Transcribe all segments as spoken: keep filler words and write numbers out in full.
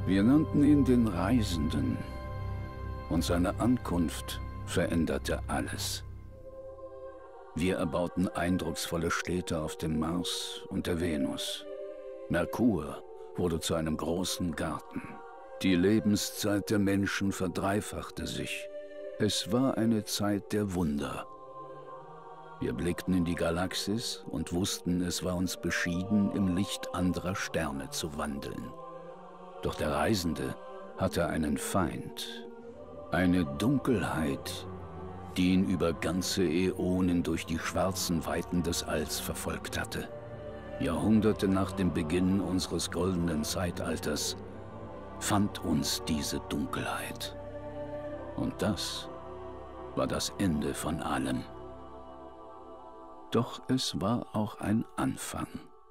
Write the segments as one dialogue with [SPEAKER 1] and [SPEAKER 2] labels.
[SPEAKER 1] Wir nannten ihn den Reisenden. Und seine Ankunft veränderte alles. Wir erbauten eindrucksvolle Städte auf dem Mars und der Venus. Merkur wurde zu einem großen Garten. Die Lebenszeit der Menschen verdreifachte sich. Es war eine Zeit der Wunder. Wir blickten in die Galaxis und wussten, es war uns beschieden, im Licht anderer Sterne zu wandeln. Doch der Reisende hatte einen Feind. Eine Dunkelheit, die ihn über ganze Äonen durch die schwarzen Weiten des Alls verfolgt hatte. Jahrhunderte nach dem Beginn unseres goldenen Zeitalters fand uns diese Dunkelheit. Und das war das Ende von allem. Doch es war auch ein Anfang.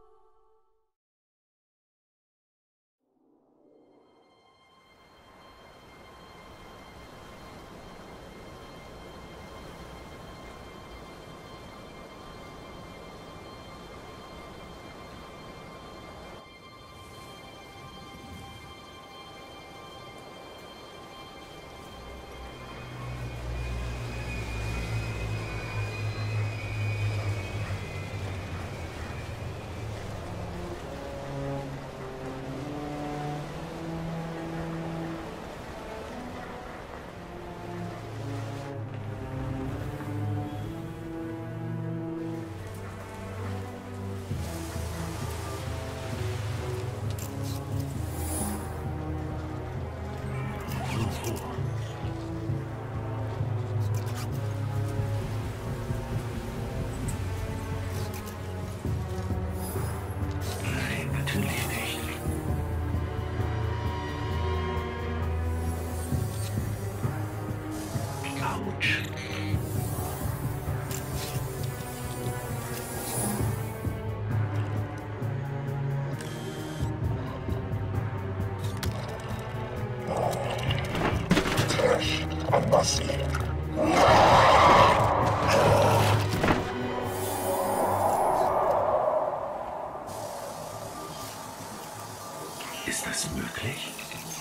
[SPEAKER 2] Ist das möglich?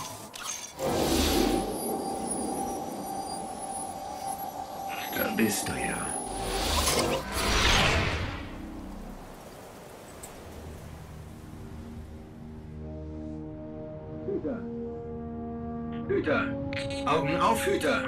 [SPEAKER 2] Da bist du ja.
[SPEAKER 3] Hüter! Hüter! Augen auf, Hüter!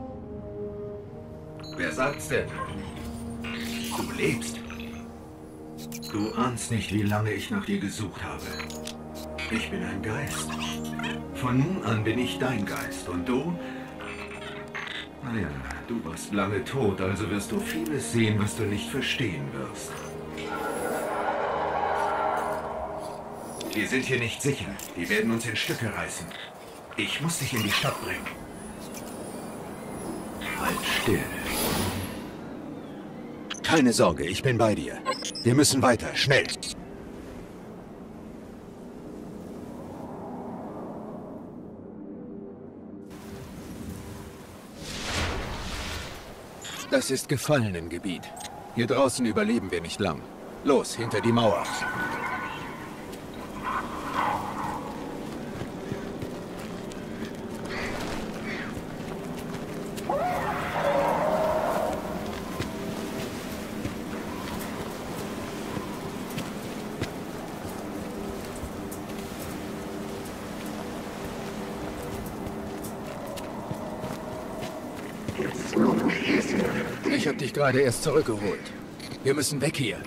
[SPEAKER 3] Wer sagt's denn? Du lebst. Du ahnst nicht, wie lange ich nach dir gesucht habe. Ich bin ein Geist. Von nun an bin ich dein Geist. Und du? Naja, du warst lange tot, also wirst du vieles sehen, was du nicht verstehen wirst. Wir sind hier nicht sicher. Die werden uns in Stücke reißen. Ich muss dich in die Stadt bringen. Halt still.
[SPEAKER 2] Keine Sorge, ich bin bei dir. Wir müssen weiter, schnell. Das ist Gefallenengebiet. Hier draußen überleben wir nicht lang. Los, hinter die Mauer. Ich habe dich gerade erst zurückgeholt. Wir müssen weg hier.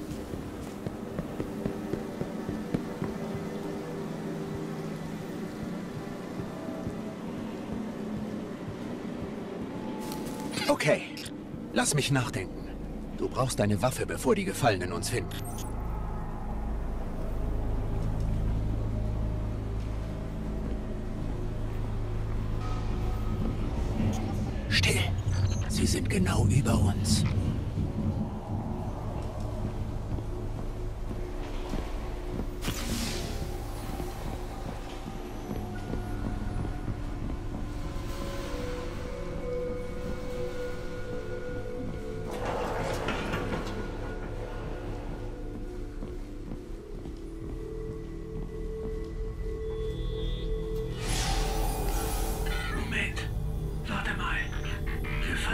[SPEAKER 2] Okay, lass mich nachdenken. Du brauchst eine Waffe, bevor die Gefallenen uns finden. Still. Sie sind genau über uns.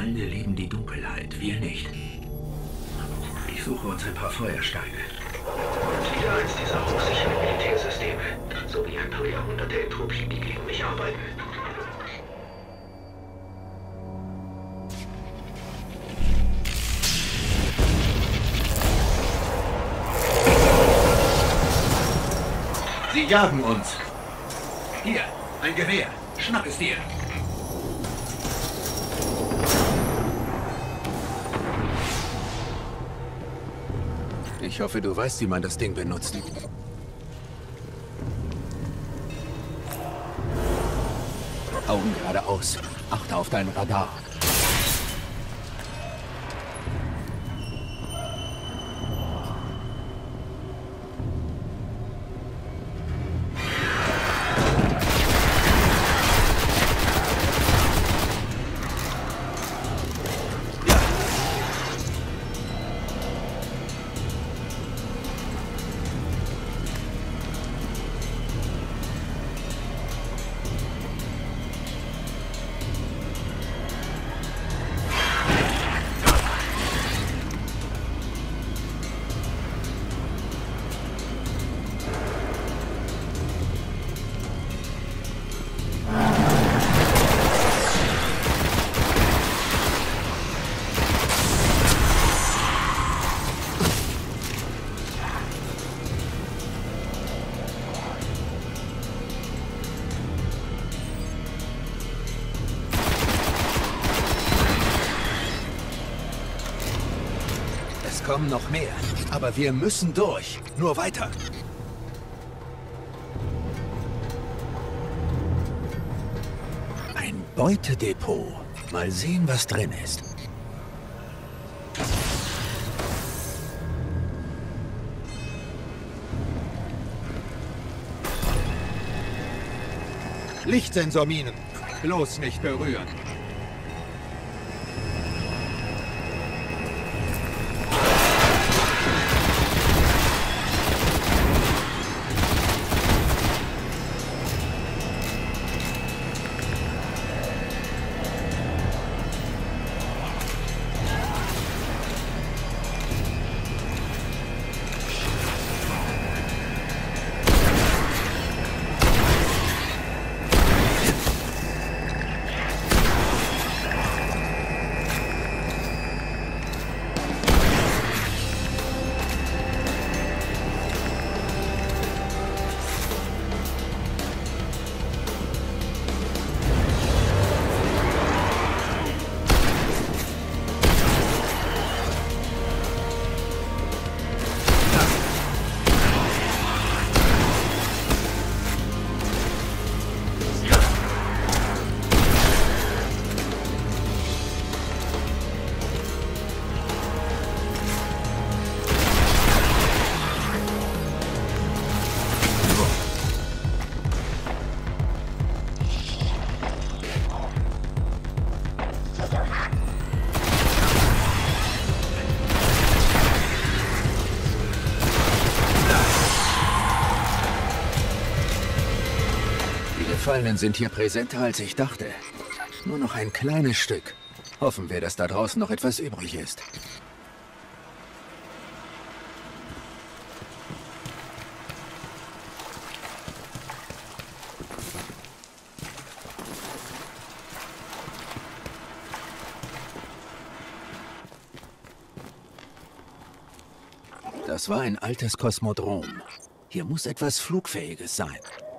[SPEAKER 3] Gefallene lieben die Dunkelheit, wir nicht. Ich suche uns ein paar Feuersteine. Und wieder eins dieser hochsicheren Militärsysteme. Sowie ein paar Jahrhunderte Entropie, die gegen mich arbeiten. Sie jagen uns. Hier, ein Gewehr. Schnapp es dir.
[SPEAKER 2] Ich hoffe, du weißt, wie man das Ding benutzt. Augen geradeaus. Achte auf dein Radar. Es kommen noch mehr, aber wir müssen durch. Nur weiter. Ein Beutedepot. Mal sehen, was drin ist.
[SPEAKER 4] Lichtsensorminen. Bloß nicht berühren.
[SPEAKER 2] Die Gefallenen sind hier präsenter, als ich dachte. Nur noch ein kleines Stück. Hoffen wir, dass da draußen noch etwas übrig ist. Das war ein altes Kosmodrom. Hier muss etwas Flugfähiges sein.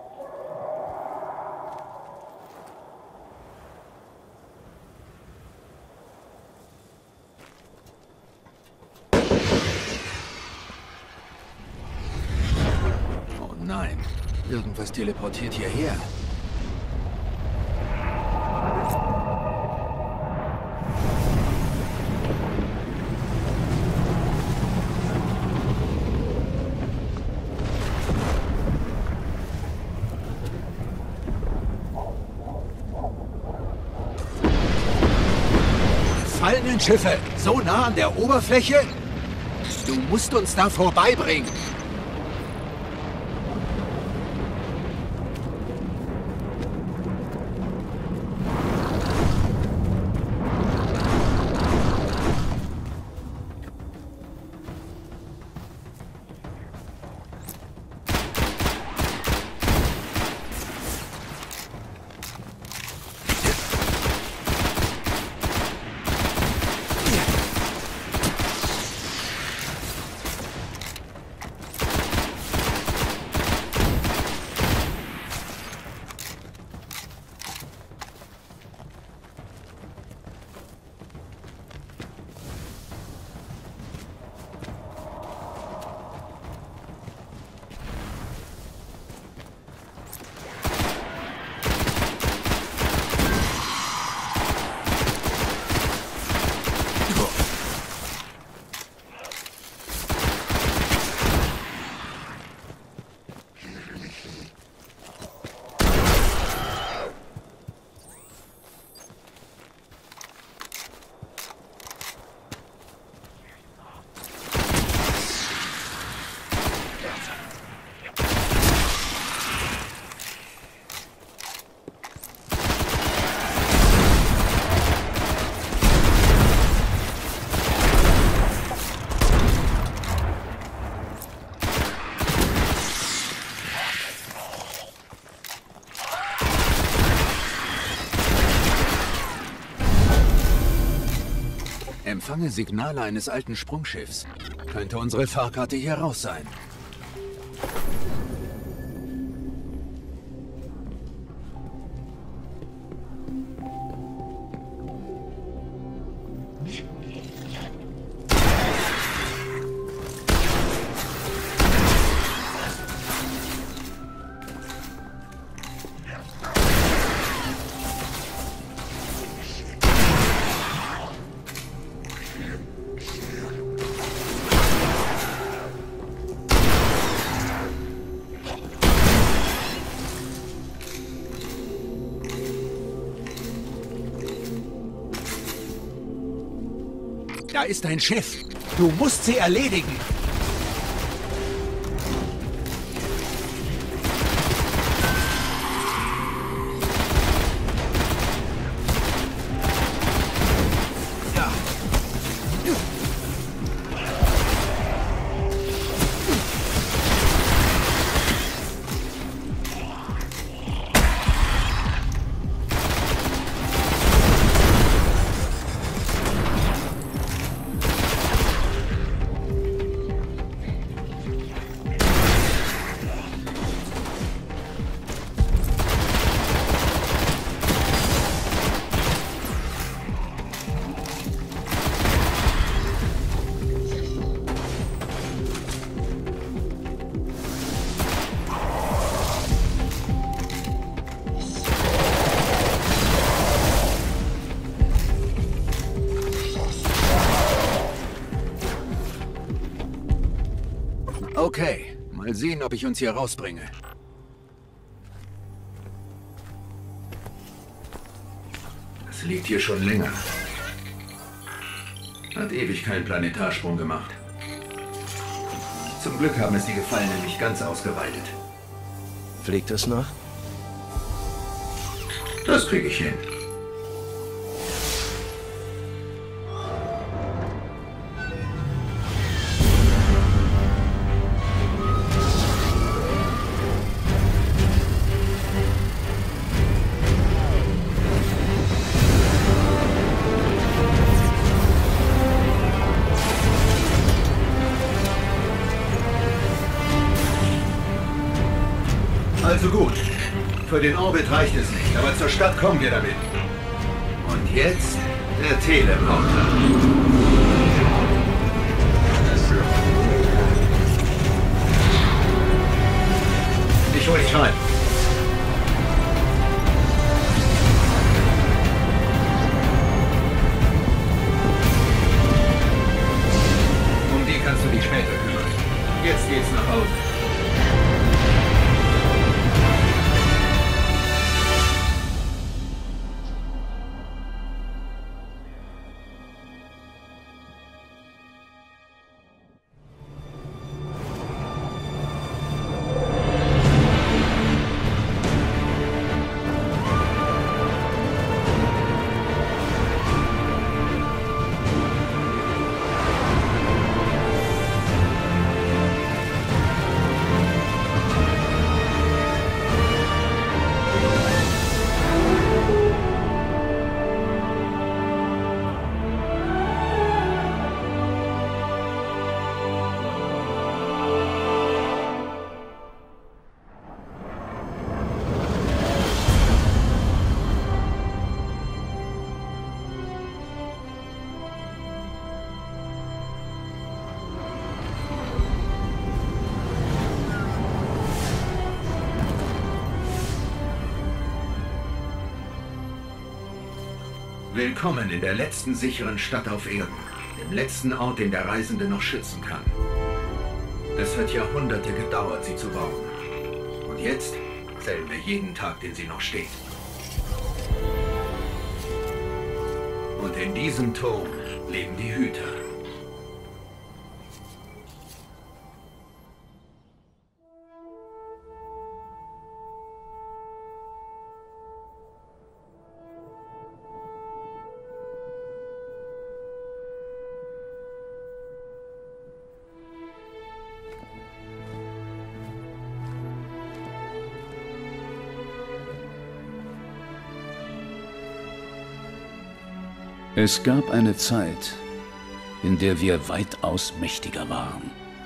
[SPEAKER 2] Oh nein, irgendwas teleportiert hierher. Gefallenen Schiffe, so nah an der Oberfläche? Du musst uns da vorbeibringen. Empfange Signale eines alten Sprungschiffs. Könnte unsere Fahrkarte hier raus sein.
[SPEAKER 4] Da ist ein Schiff. Du musst sie erledigen.
[SPEAKER 2] Okay, mal sehen, ob ich uns hier rausbringe.
[SPEAKER 3] Es liegt hier schon länger. Hat ewig keinen Planetarsprung gemacht. Zum Glück haben es die Gefallenen nicht ganz ausgeweitet.
[SPEAKER 5] Fliegt es noch?
[SPEAKER 3] Das kriege ich hin. Also gut. Für den Orbit reicht es nicht, aber zur Stadt kommen wir damit. Und jetzt der Teleporter. Ich hol dich rein. Um die kannst du dich später kümmern. Jetzt geht's nach Hause. Willkommen in der letzten sicheren Stadt auf Erden, dem letzten Ort, den der Reisende noch schützen kann. Es hat Jahrhunderte gedauert, sie zu bauen. Und jetzt zählen wir jeden Tag, den sie noch steht. Und in diesem Turm leben die Hüter.
[SPEAKER 1] Es gab eine Zeit, in der wir weitaus mächtiger waren.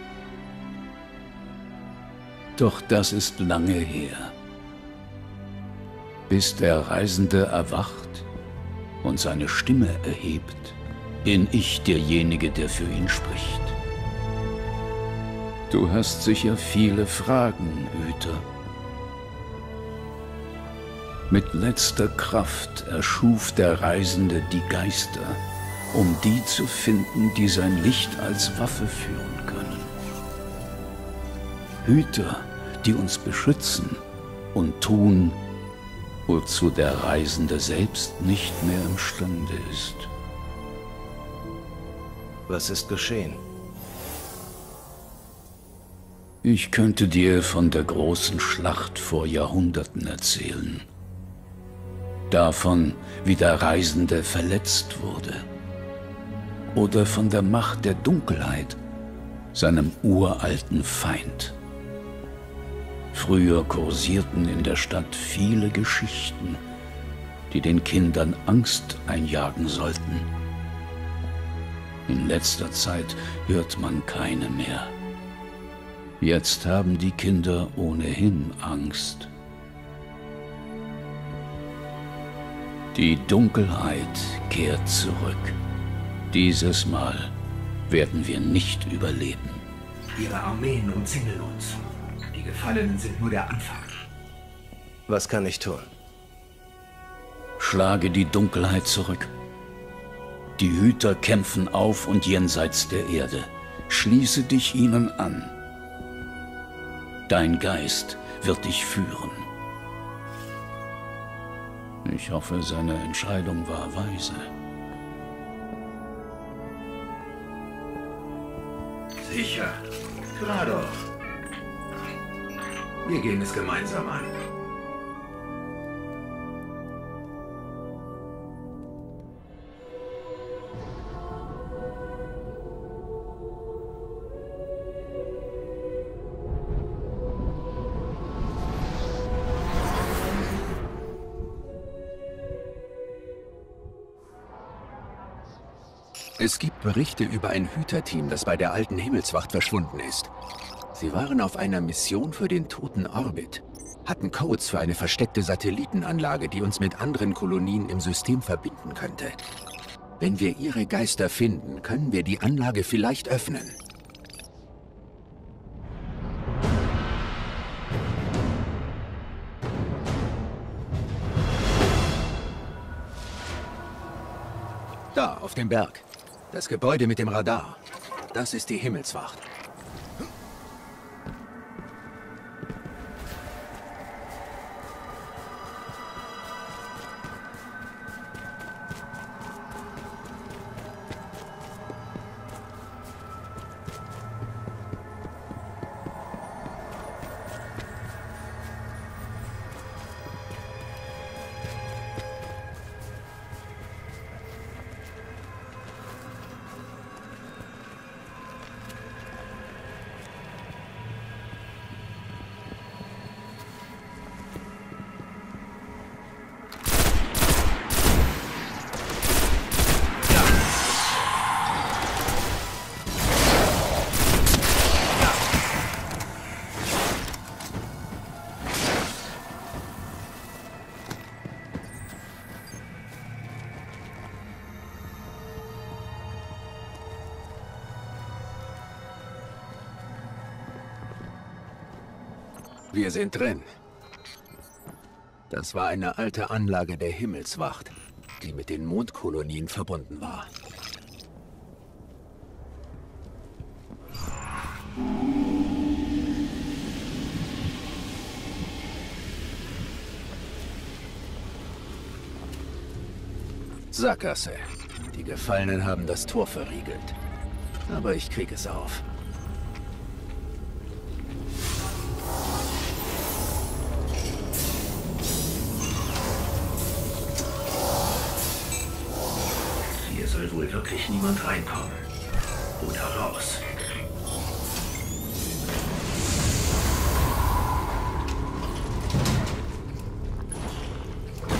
[SPEAKER 1] Doch das ist lange her. Bis der Reisende erwacht und seine Stimme erhebt, bin ich derjenige, der für ihn spricht. Du hast sicher viele Fragen, Hüter. Mit letzter Kraft erschuf der Reisende die Geister, um die zu finden, die sein Licht als Waffe führen können. Hüter, die uns beschützen und tun, wozu der Reisende selbst nicht mehr imstande ist.
[SPEAKER 5] Was ist geschehen?
[SPEAKER 1] Ich könnte dir von der großen Schlacht vor Jahrhunderten erzählen. Davon, wie der Reisende verletzt wurde. Oder von der Macht der Dunkelheit, seinem uralten Feind. Früher kursierten in der Stadt viele Geschichten, die den Kindern Angst einjagen sollten. In letzter Zeit hört man keine mehr. Jetzt haben die Kinder ohnehin Angst. Die Dunkelheit kehrt zurück. Dieses Mal werden wir nicht überleben.
[SPEAKER 3] Ihre Armeen umzingeln uns. Die Gefallenen sind nur der Anfang.
[SPEAKER 5] Was kann ich tun?
[SPEAKER 1] Schlage die Dunkelheit zurück. Die Hüter kämpfen auf und jenseits der Erde. Schließe dich ihnen an. Dein Geist wird dich führen. Ich hoffe, seine Entscheidung war weise.
[SPEAKER 3] Sicher. Klar doch. Wir gehen es gemeinsam an.
[SPEAKER 4] Es gibt Berichte über ein Hüterteam, das bei der alten Himmelswacht verschwunden ist. Sie waren auf einer Mission für den toten Orbit, hatten Codes für eine versteckte Satellitenanlage, die uns mit anderen Kolonien im System verbinden könnte. Wenn wir ihre Geister finden, können wir die Anlage vielleicht öffnen. Da, auf dem Berg. Das Gebäude mit dem Radar. Das ist die Himmelswacht. Wir sind drin. Das war eine alte Anlage der Himmelswacht, die mit den Mondkolonien verbunden war. Sackgasse. Die Gefallenen haben das Tor verriegelt. Aber ich krieg es auf.
[SPEAKER 3] Hier soll wohl wirklich niemand reinkommen. Oder raus.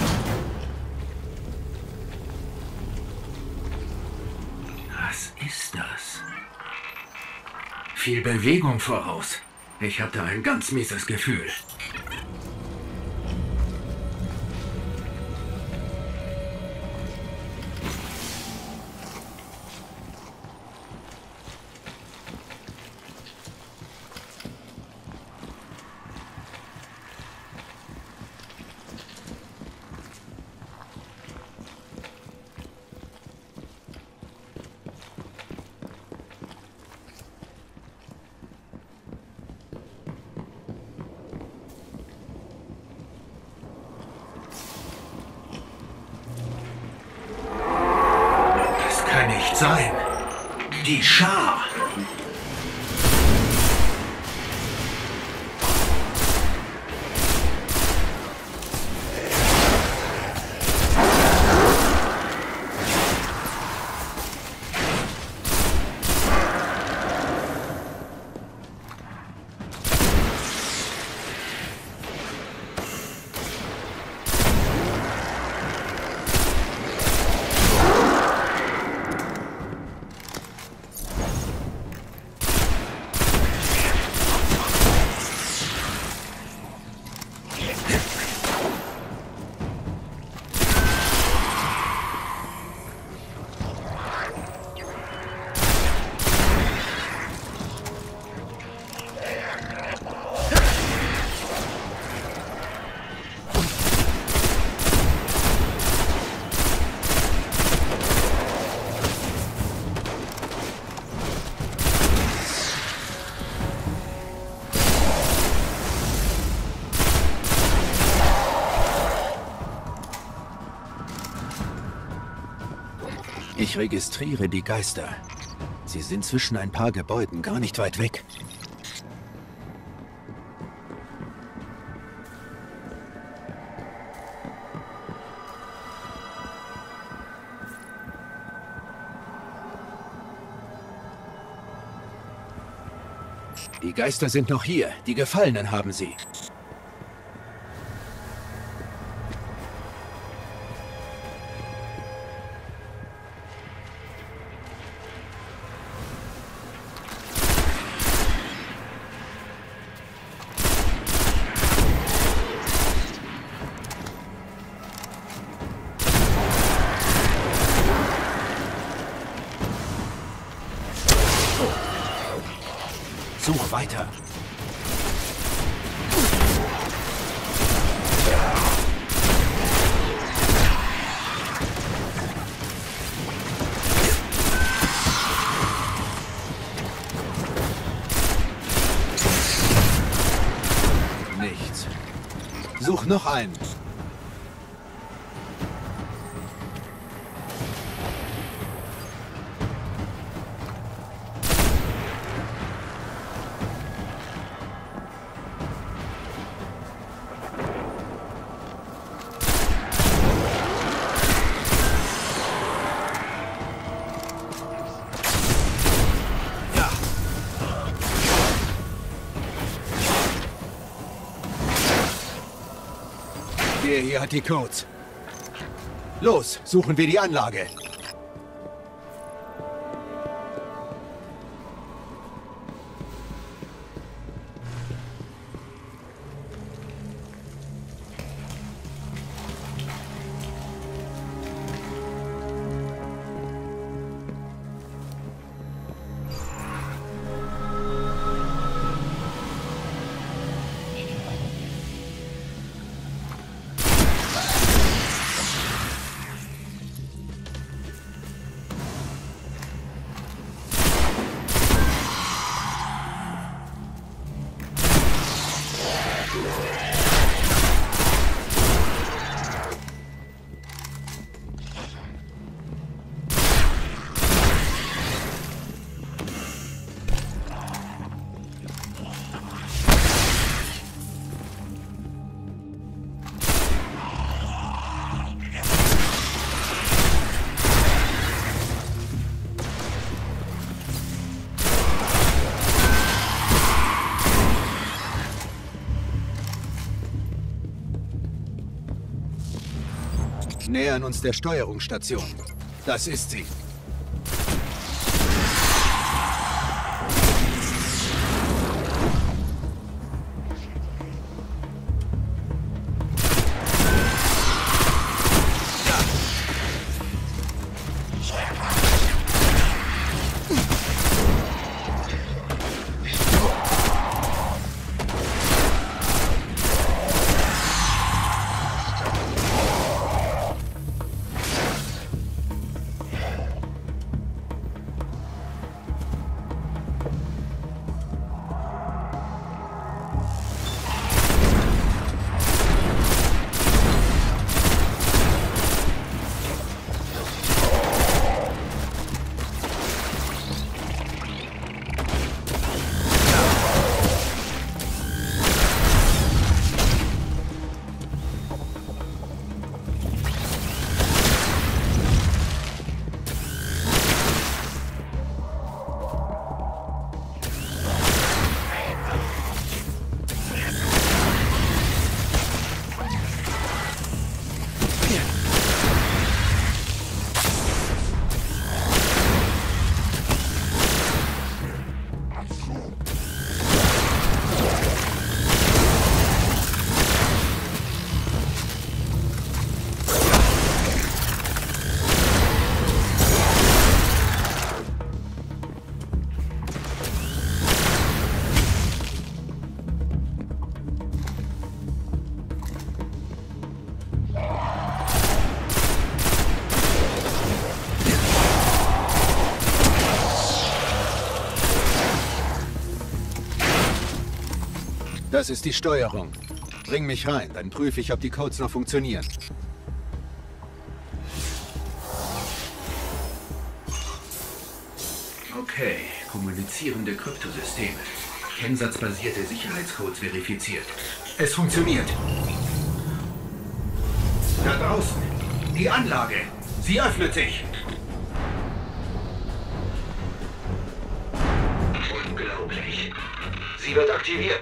[SPEAKER 3] Was ist viel Bewegung voraus. Ich hatte ein ganz mieses Gefühl. Nicht sein. Die Schar.
[SPEAKER 4] Ich registriere die Geister. Sie sind zwischen ein paar Gebäuden, gar nicht weit weg. Die Geister sind noch hier. Die Gefallenen haben sie. Such weiter. Nichts. Such noch einen. Der hier hat die Codes. Los, suchen wir die Anlage. Nähern uns der Steuerungsstation. Das ist sie. Das ist die Steuerung. Bring mich rein, dann prüfe ich, ob die Codes noch funktionieren.
[SPEAKER 3] Okay, kommunizierende Kryptosysteme. Kennsatzbasierte Sicherheitscodes verifiziert. Es funktioniert. Da draußen. Die Anlage. Sie öffnet sich. Unglaublich. Sie wird aktiviert.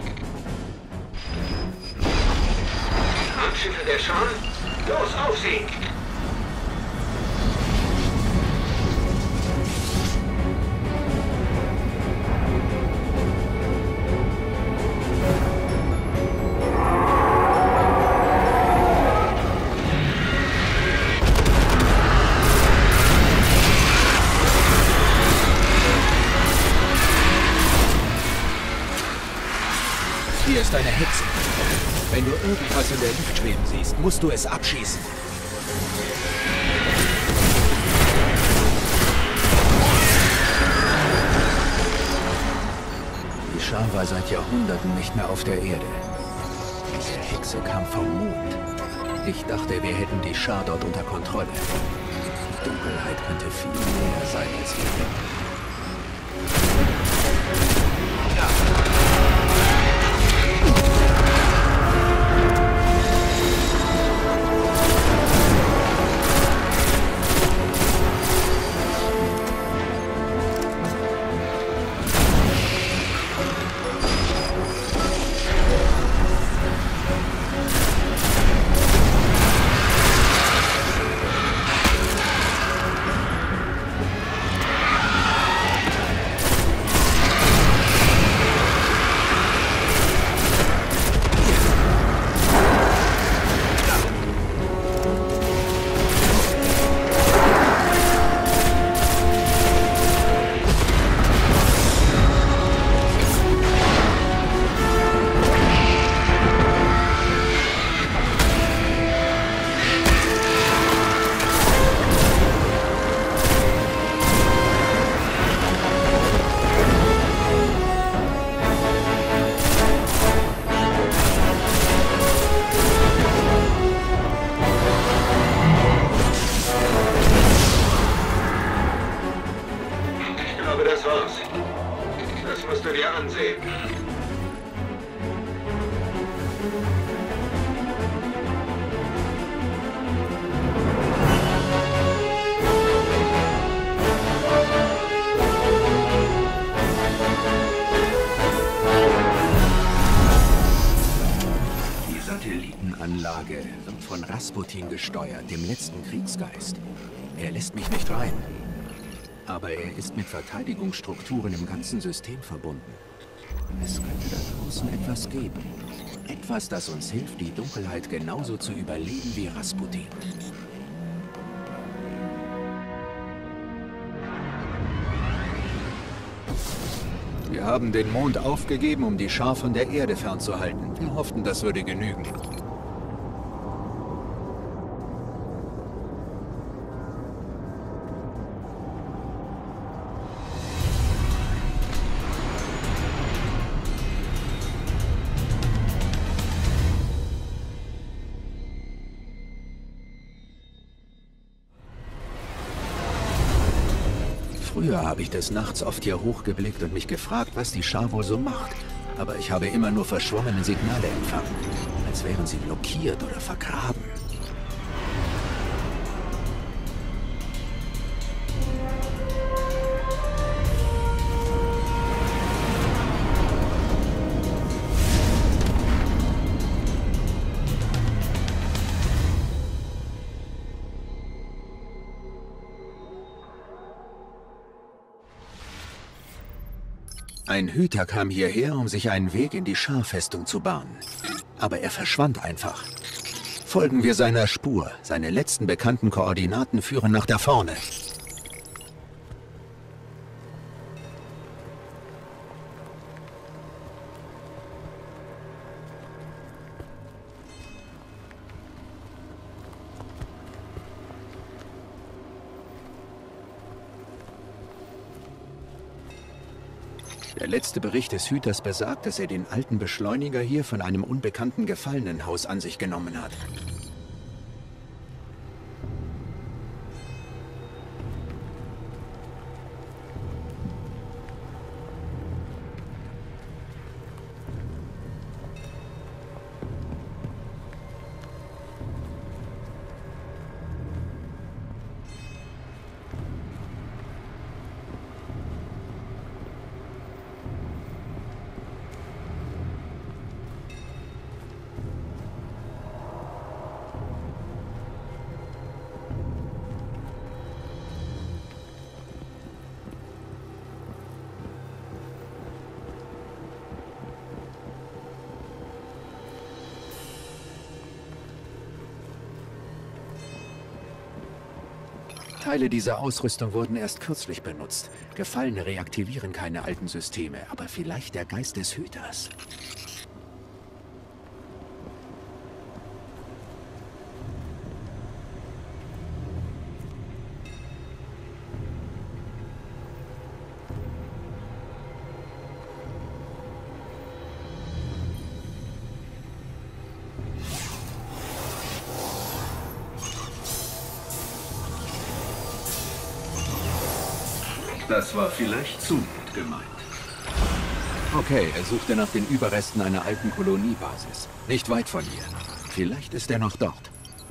[SPEAKER 3] Raumschiffe der Schar. Los, auf sie!
[SPEAKER 4] Hier ist eine Hexe. Wenn du irgendwas in der Luft schweben siehst, musst du es abschießen. Die Schar war seit Jahrhunderten nicht mehr auf der Erde. Diese Hexe kam vom Mond. Ich dachte, wir hätten die Schar dort unter Kontrolle. Die Dunkelheit könnte viel näher sein, als wir denken.
[SPEAKER 3] Das war's. Das musst du dir ansehen.
[SPEAKER 4] Die Satellitenanlage wird von Rasputin gesteuert, dem letzten Kriegsgeist. Er lässt mich nicht rein. Aber er ist mit Verteidigungsstrukturen im ganzen System verbunden. Es könnte da draußen etwas geben. Etwas, das uns hilft, die Dunkelheit genauso zu überleben wie Rasputin. Wir haben den Mond aufgegeben, um die Schar von der Erde fernzuhalten. Wir hofften, das würde genügen. Früher habe ich des Nachts oft hier hochgeblickt und mich gefragt, was die Schar wohl so macht. Aber ich habe immer nur verschwommene Signale empfangen, als wären sie blockiert oder vergraben. Ein Hüter kam hierher, um sich einen Weg in die Scharfestung zu bahnen. Aber er verschwand einfach. Folgen wir seiner Spur. Seine letzten bekannten Koordinaten führen nach da vorne. Der letzte Bericht des Hüters besagt, dass er den alten Beschleuniger hier von einem unbekannten Gefallenenhaus an sich genommen hat. Teile dieser Ausrüstung wurden erst kürzlich benutzt. Gefallene reaktivieren keine alten Systeme, aber vielleicht der Geist des Hüters.
[SPEAKER 3] Das war vielleicht zu gut gemeint.
[SPEAKER 4] Okay, er suchte nach den Überresten einer alten Koloniebasis. Nicht weit von hier. Vielleicht ist er noch dort.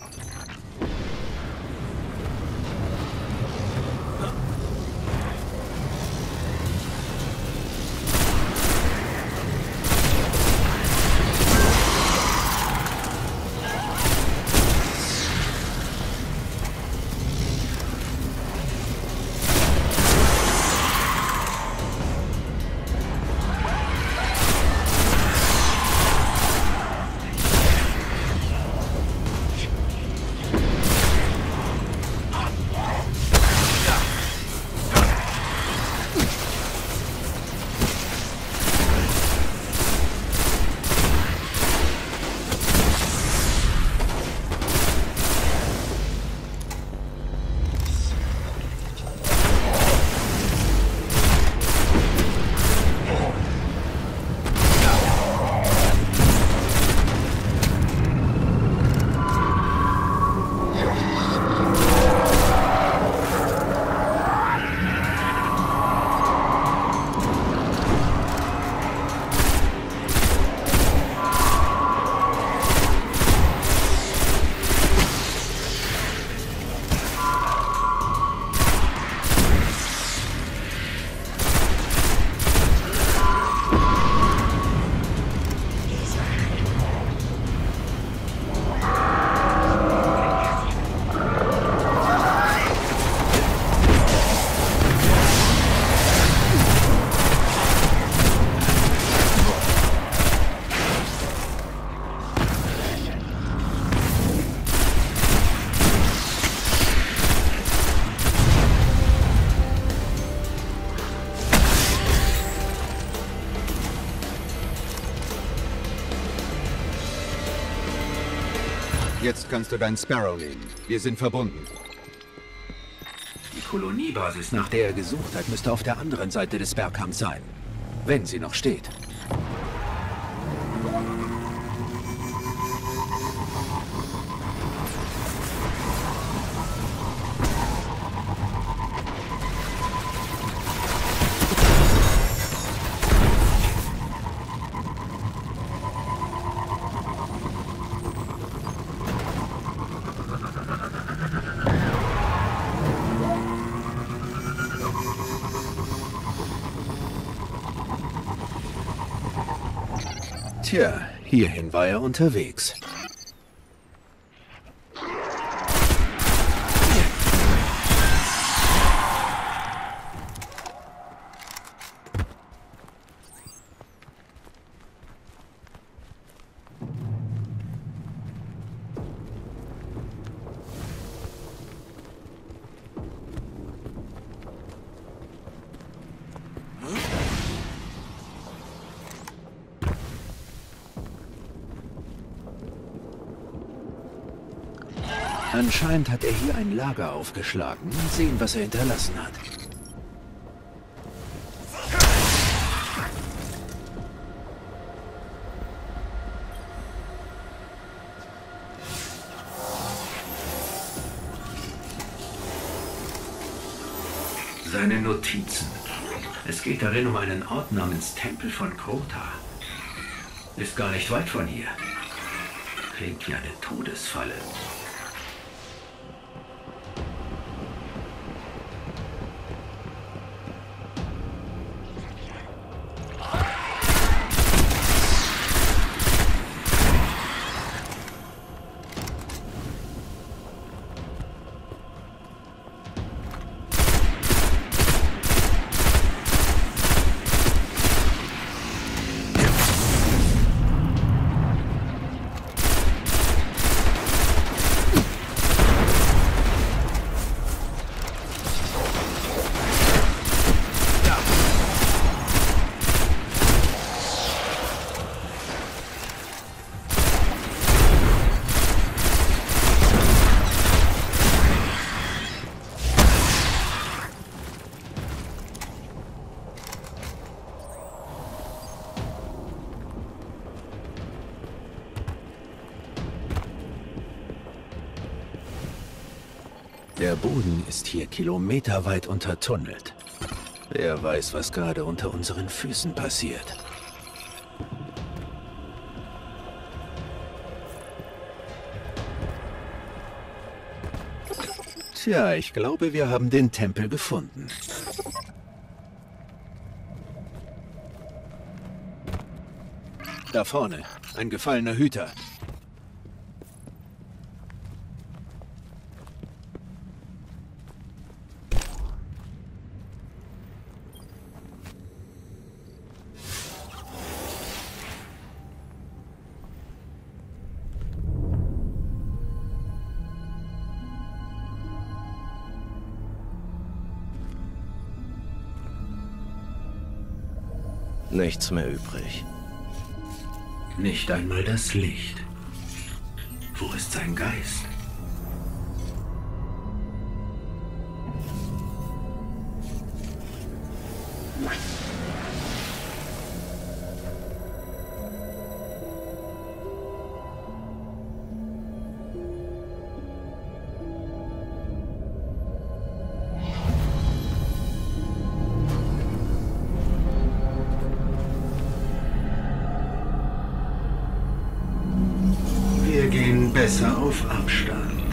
[SPEAKER 4] Jetzt kannst du deinen Sparrow nehmen. Wir sind verbunden. Die Koloniebasis, nach der er gesucht hat, müsste auf der anderen Seite des Bergkamms sein. Wenn sie noch steht. Tja, hierhin war er unterwegs. Anscheinend hat er hier ein Lager aufgeschlagen. Mal sehen, was er hinterlassen hat.
[SPEAKER 3] Seine Notizen. Es geht darin um einen Ort namens Tempel von Krota. Ist gar nicht weit von hier. Klingt wie eine Todesfalle.
[SPEAKER 4] Der Boden ist hier kilometerweit untertunnelt. Wer weiß, was gerade unter unseren Füßen passiert. Tja, ich glaube, wir haben den Tempel gefunden. Da vorne, ein gefallener Hüter.
[SPEAKER 5] Nichts mehr übrig.
[SPEAKER 3] Nicht einmal das Licht. Wo ist sein Geist? Wir gehen besser auf Abstand.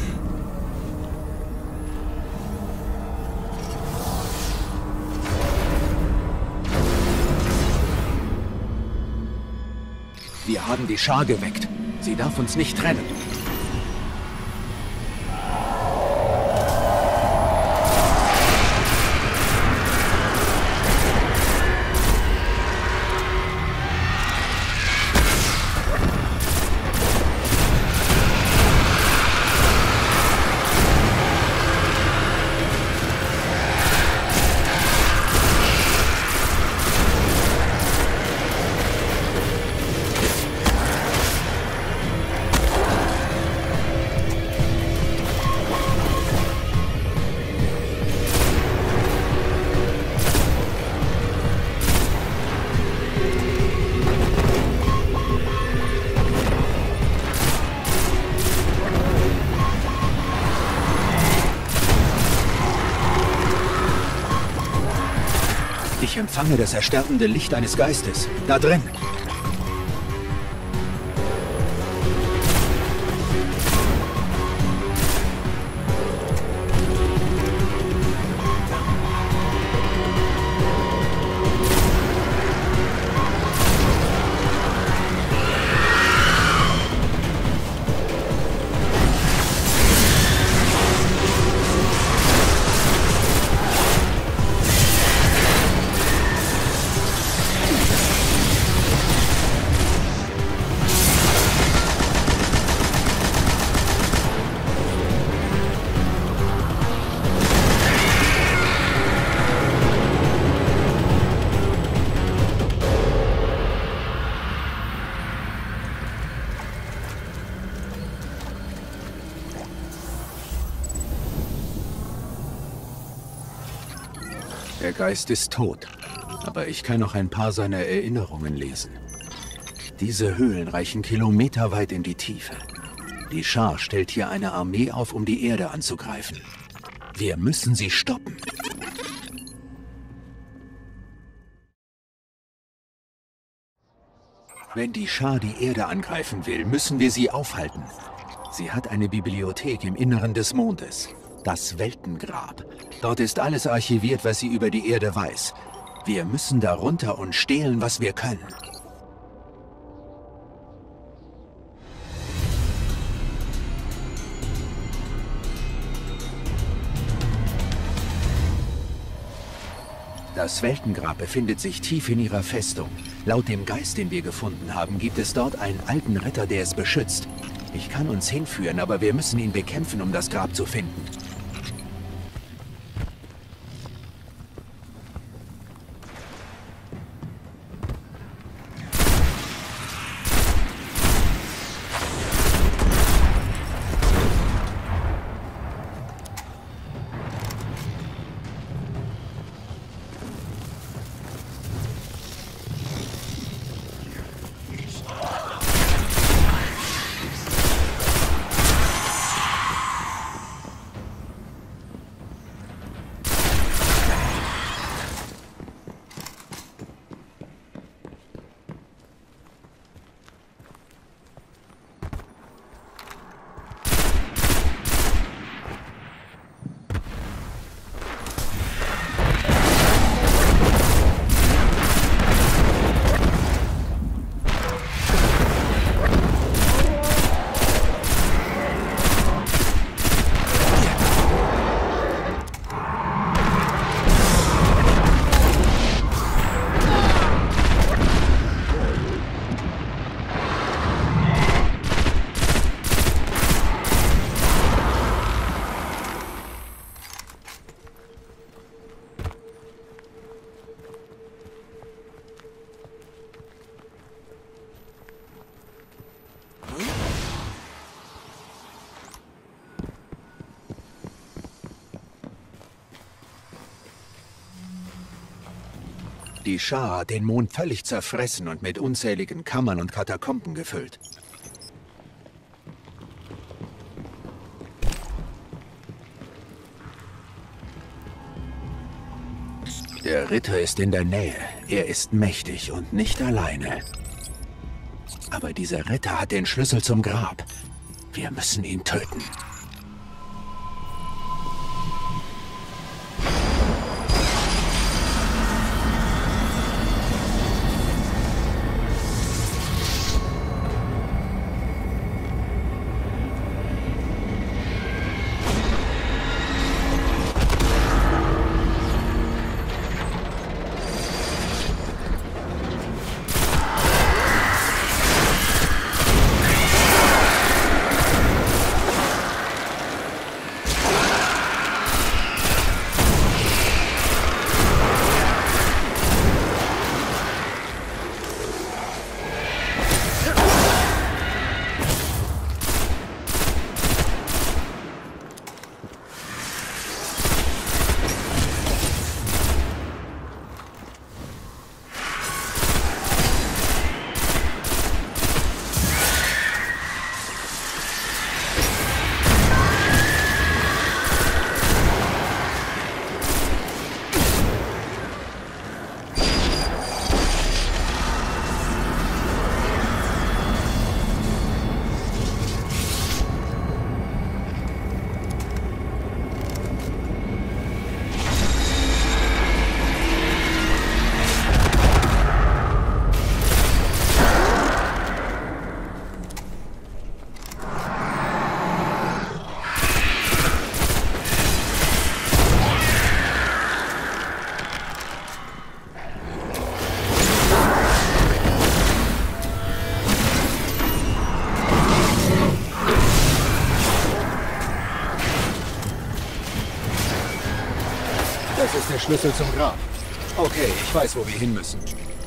[SPEAKER 4] Wir haben die Schar geweckt. Sie darf uns nicht trennen. Ich empfange das ersterbende Licht eines Geistes. Da drin. Der Geist ist tot, aber ich kann noch ein paar seiner Erinnerungen lesen. Diese Höhlen reichen kilometerweit in die Tiefe. Die Schar stellt hier eine Armee auf, um die Erde anzugreifen. Wir müssen sie stoppen. Wenn die Schar die Erde angreifen will, müssen wir sie aufhalten. Sie hat eine Bibliothek im Inneren des Mondes. Das Weltengrab. Dort ist alles archiviert, was sie über die Erde weiß. Wir müssen da runter und stehlen, was wir können. Das Weltengrab befindet sich tief in ihrer Festung. Laut dem Geist, den wir gefunden haben, gibt es dort einen alten Ritter, der es beschützt. Ich kann uns hinführen, aber wir müssen ihn bekämpfen, um das Grab zu finden. Die Schar hat den Mond völlig zerfressen und mit unzähligen Kammern und Katakomben gefüllt. Der Ritter ist in der Nähe. Er ist mächtig und nicht alleine. Aber dieser Ritter hat den Schlüssel zum Grab. Wir müssen ihn töten. Das ist der Schlüssel zum Grab. Okay, ich weiß, wo wir hin müssen.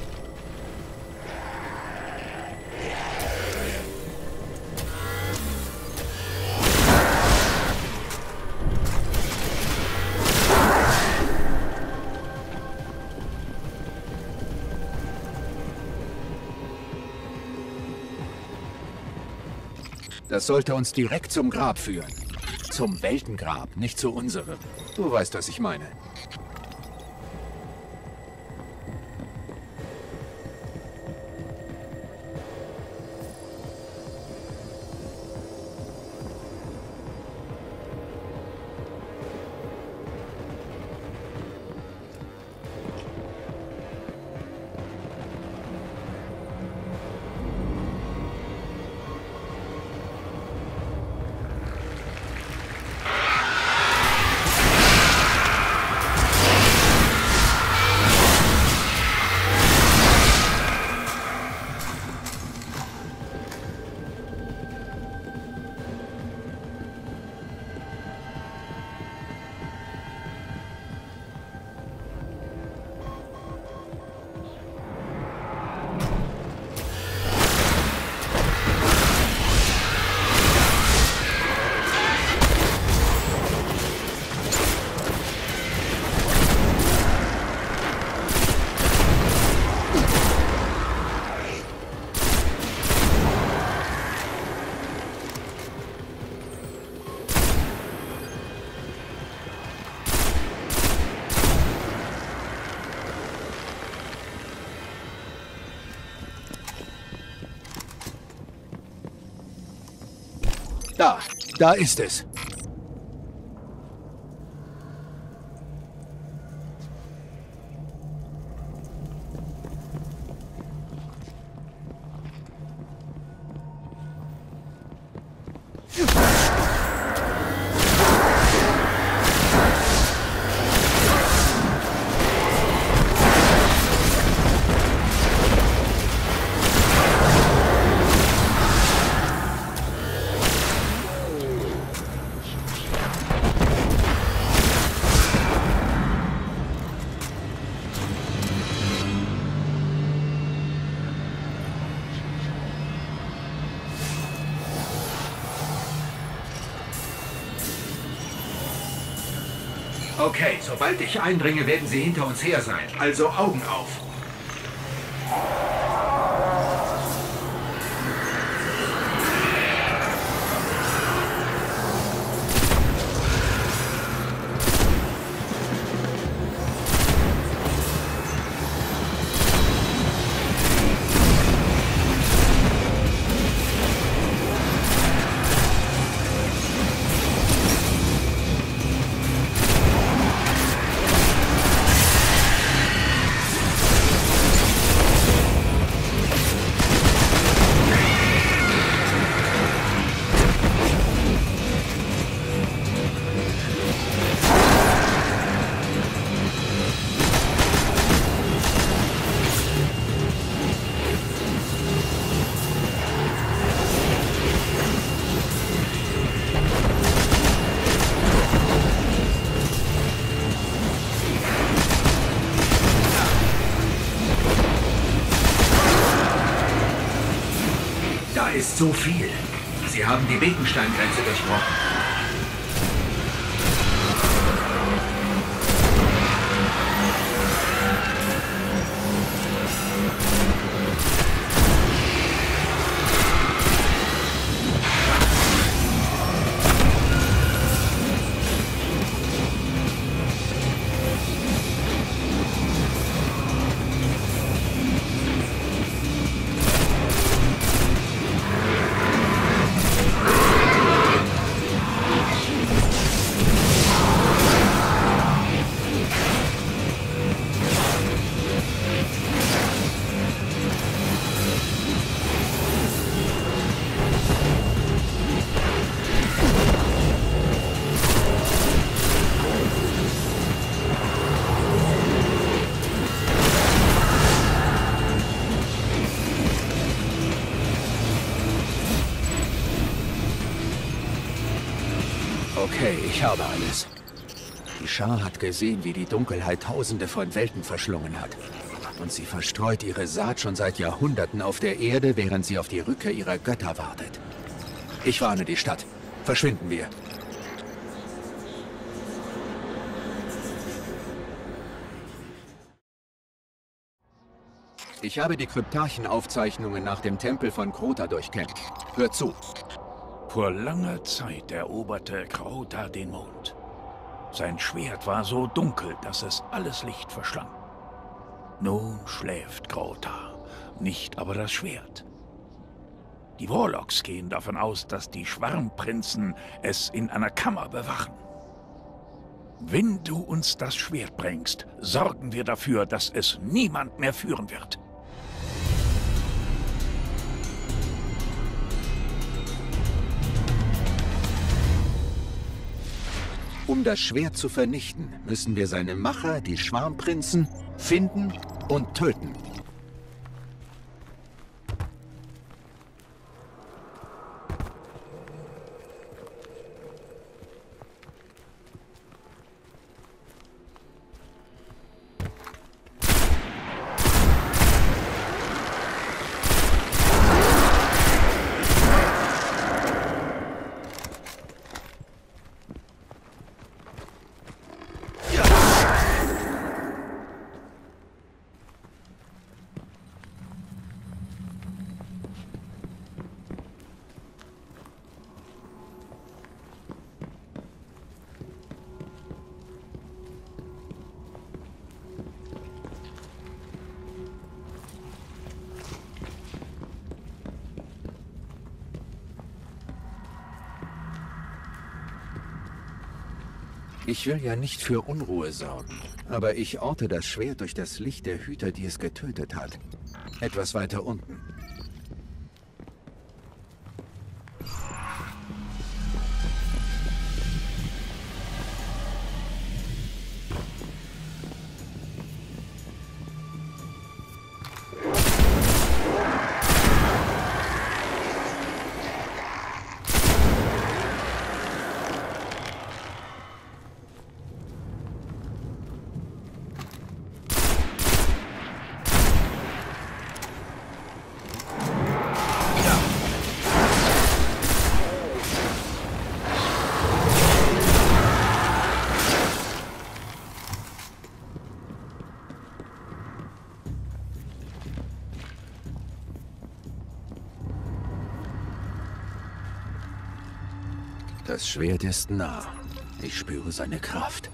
[SPEAKER 4] Das sollte uns direkt zum Grab führen. Zum Weltengrab, nicht zu unserem. Du weißt, was ich meine. Da, da ist es.
[SPEAKER 3] Okay, sobald ich eindringe, werden sie hinter uns her sein. Also Augen auf. Ist so viel. Sie haben die Bekensteingrenze durchbrochen.
[SPEAKER 4] Okay, ich habe alles. Die Schar hat gesehen, wie die Dunkelheit Tausende von Welten verschlungen hat. Und sie verstreut ihre Saat schon seit Jahrhunderten auf der Erde, während sie auf die Rückkehr ihrer Götter wartet. Ich warne die Stadt. Verschwinden wir. Ich habe die Kryptarchenaufzeichnungen nach dem Tempel von Crota durchkämmt. Hört zu.
[SPEAKER 6] Vor langer Zeit eroberte Crota den Mond. Sein Schwert war so dunkel, dass es alles Licht verschlang. Nun schläft Crota, nicht aber das Schwert. Die Warlocks gehen davon aus, dass die Schwarmprinzen es in einer Kammer bewachen. Wenn du uns das Schwert bringst, sorgen wir dafür, dass es niemand mehr führen wird.
[SPEAKER 4] Um das Schwert zu vernichten, müssen wir seine Macher, die Schwarmprinzen, finden und töten. Ich will ja nicht für Unruhe sorgen, aber ich orte das Schwert durch das Licht der Hüter, die es getötet hat. Etwas weiter unten. Das Schwert ist nah. Ich spüre seine Kraft.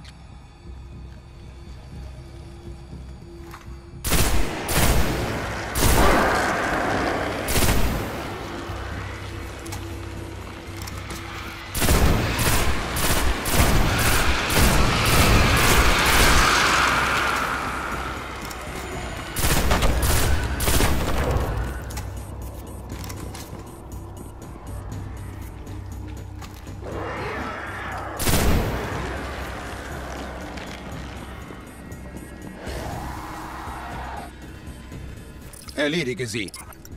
[SPEAKER 4] Erledige sie.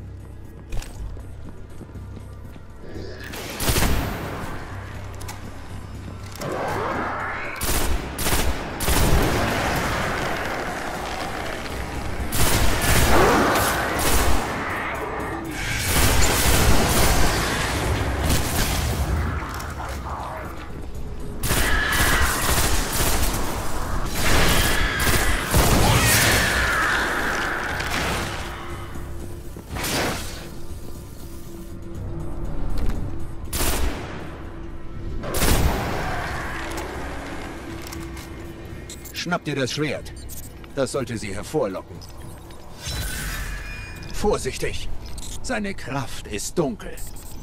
[SPEAKER 4] Schnapp dir das Schwert. Das sollte sie hervorlocken. Vorsichtig! Seine Kraft ist dunkel.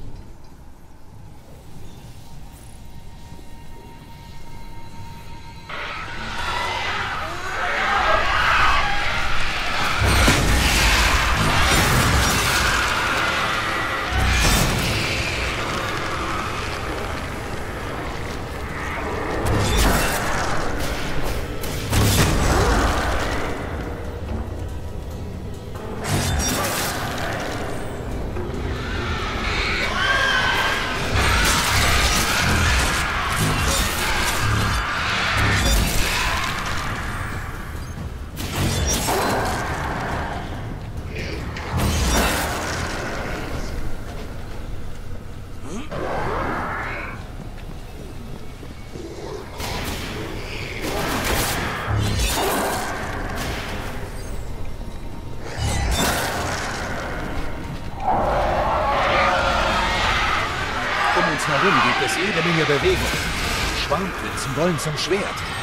[SPEAKER 4] Herum gibt es jede Menge Bewegung. Schwarmprinzen wollen zum Schwert.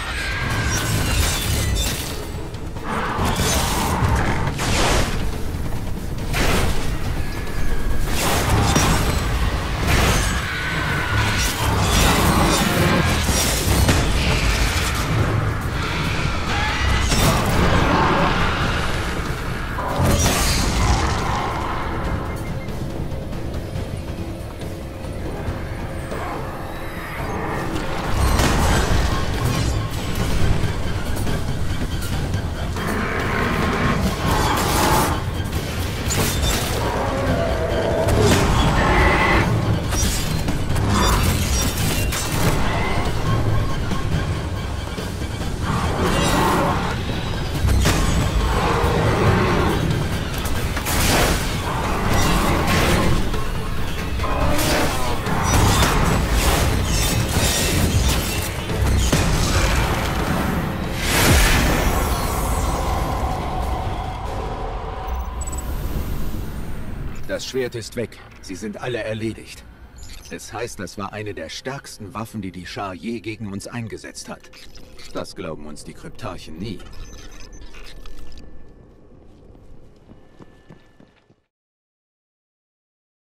[SPEAKER 4] Das Schwert ist weg. Sie sind alle erledigt. Es heißt, das war eine der stärksten Waffen, die die Schar je gegen uns eingesetzt hat. Das glauben uns die Kryptarchen nie.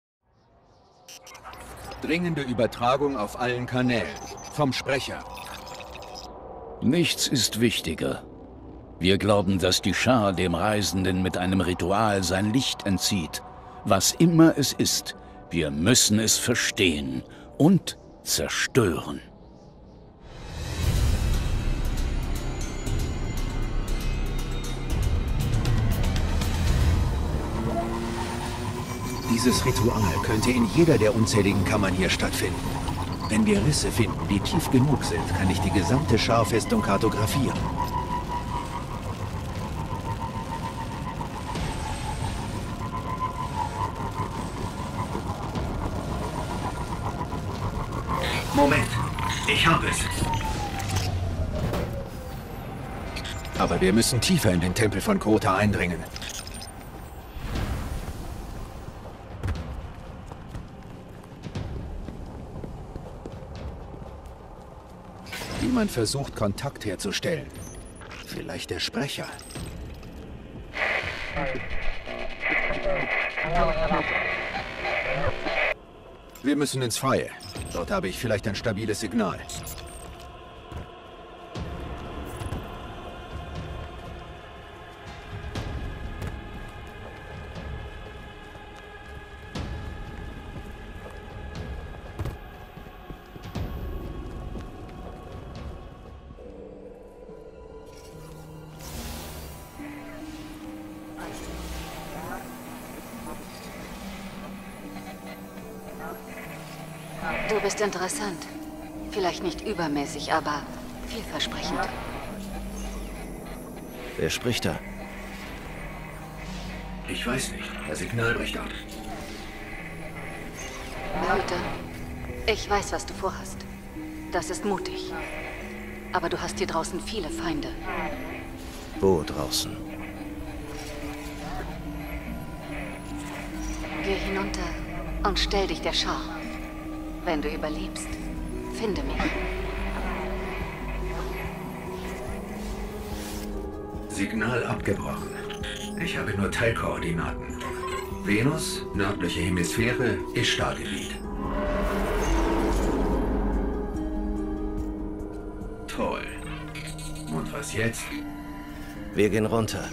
[SPEAKER 4] Dringende Übertragung auf allen Kanälen. Vom Sprecher.
[SPEAKER 1] Nichts ist wichtiger. Wir glauben, dass die Schar dem Reisenden mit einem Ritual sein Licht entzieht. Was immer es ist, wir müssen es verstehen und zerstören.
[SPEAKER 4] Dieses Ritual könnte in jeder der unzähligen Kammern hier stattfinden. Wenn wir Risse finden, die tief genug sind, kann ich die gesamte Scharfestung kartografieren.
[SPEAKER 3] Moment, ich habe es.
[SPEAKER 4] Aber wir müssen tiefer in den Tempel von Crota eindringen. Jemand versucht, Kontakt herzustellen. Vielleicht der Sprecher. Wir müssen ins Freie. Dort habe ich vielleicht ein stabiles Signal.
[SPEAKER 7] Du bist interessant. Vielleicht nicht übermäßig, aber vielversprechend.
[SPEAKER 5] Wer spricht da?
[SPEAKER 3] Ich weiß nicht. Das Signal bricht ab.
[SPEAKER 7] Hüter, ich weiß, was du vorhast. Das ist mutig. Aber du hast hier draußen viele Feinde.
[SPEAKER 5] Wo draußen?
[SPEAKER 7] Geh hinunter und stell dich der Schar. Wenn du überlebst, finde mich.
[SPEAKER 3] Signal abgebrochen. Ich habe nur Teilkoordinaten. Venus, nördliche Hemisphäre, Ishtar-Gebiet. Toll. Und was jetzt?
[SPEAKER 5] Wir gehen runter.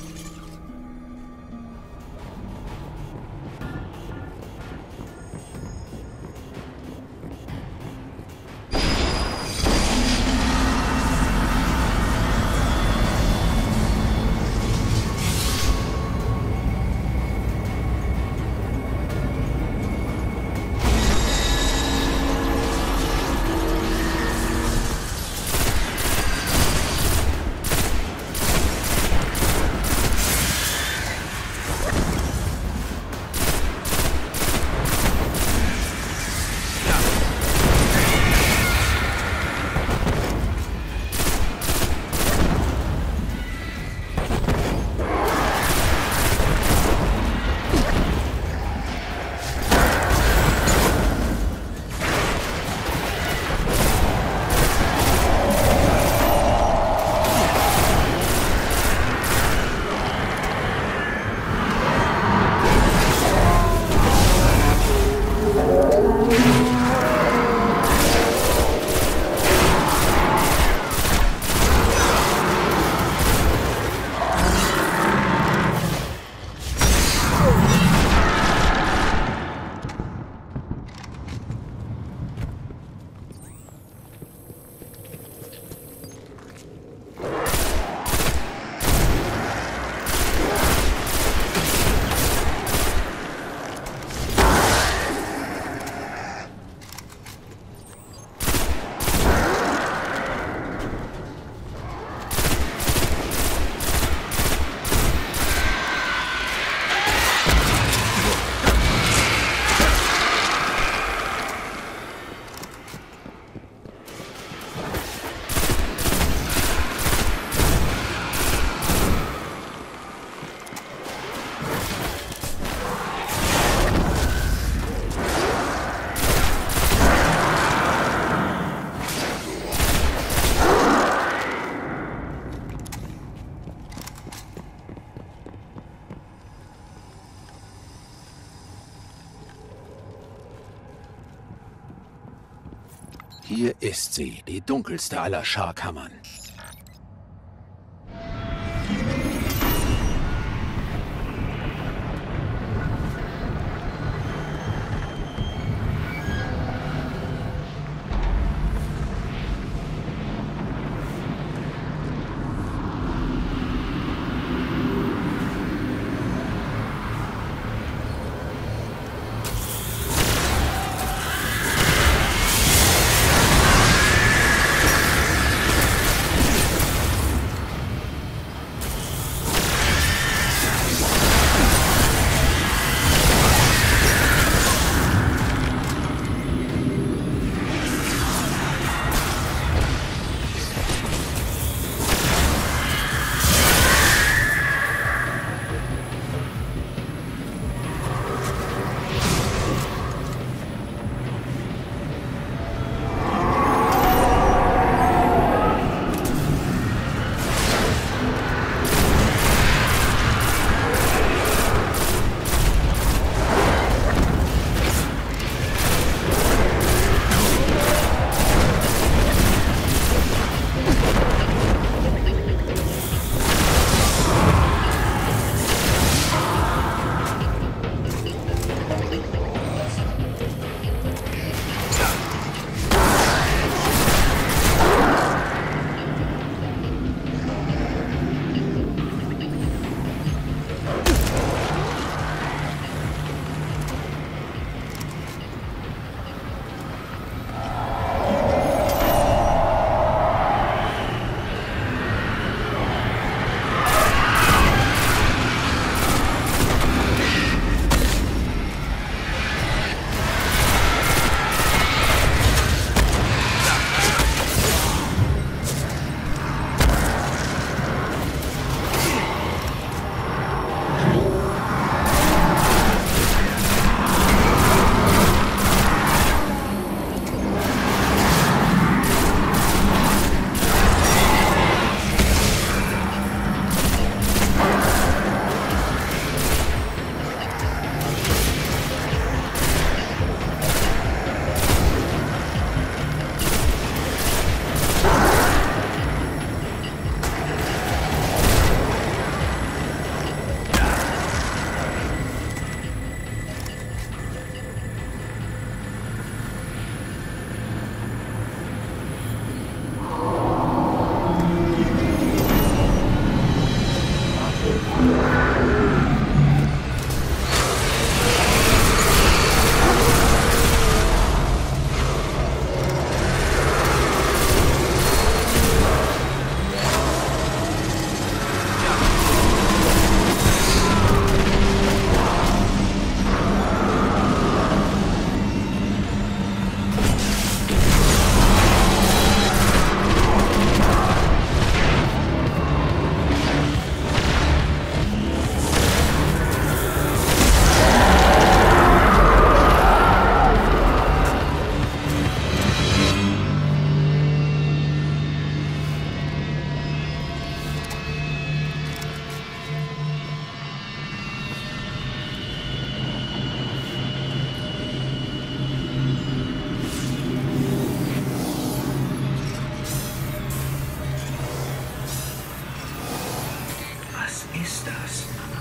[SPEAKER 4] Hier ist sie, die dunkelste aller Scharkammern.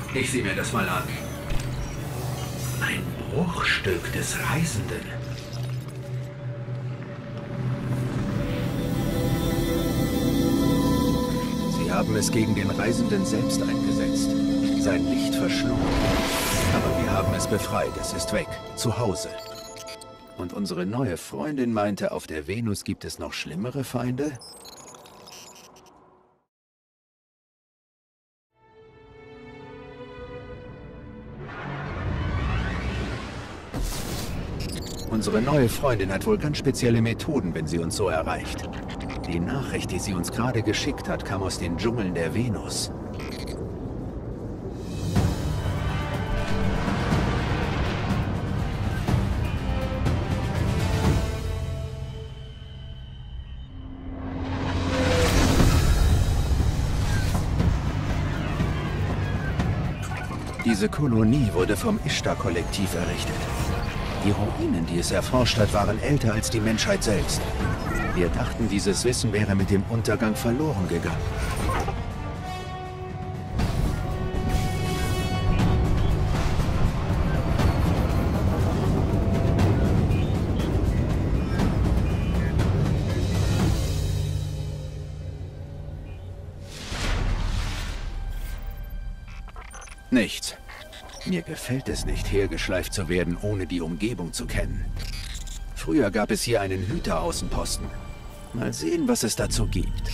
[SPEAKER 3] Ich sehe mir das mal an. Ein Bruchstück des Reisenden.
[SPEAKER 4] Sie haben es gegen den Reisenden selbst eingesetzt. Sein Licht verschlug. Aber wir haben es befreit. Es ist weg. Zu Hause. Und unsere neue Freundin meinte, auf der Venus gibt es noch schlimmere Feinde? Unsere neue Freundin hat wohl ganz spezielle Methoden, wenn sie uns so erreicht. Die Nachricht, die sie uns gerade geschickt hat, kam aus den Dschungeln der Venus. Diese Kolonie wurde vom Ishtar-Kollektiv errichtet. Die Ruinen, die es erforscht hat, waren älter als die Menschheit selbst. Wir dachten, dieses Wissen wäre mit dem Untergang verloren gegangen. Nichts. Mir gefällt es nicht, hergeschleift zu werden, ohne die Umgebung zu kennen. Früher gab es hier einen Hüteraußenposten. Mal sehen, was es dazu gibt.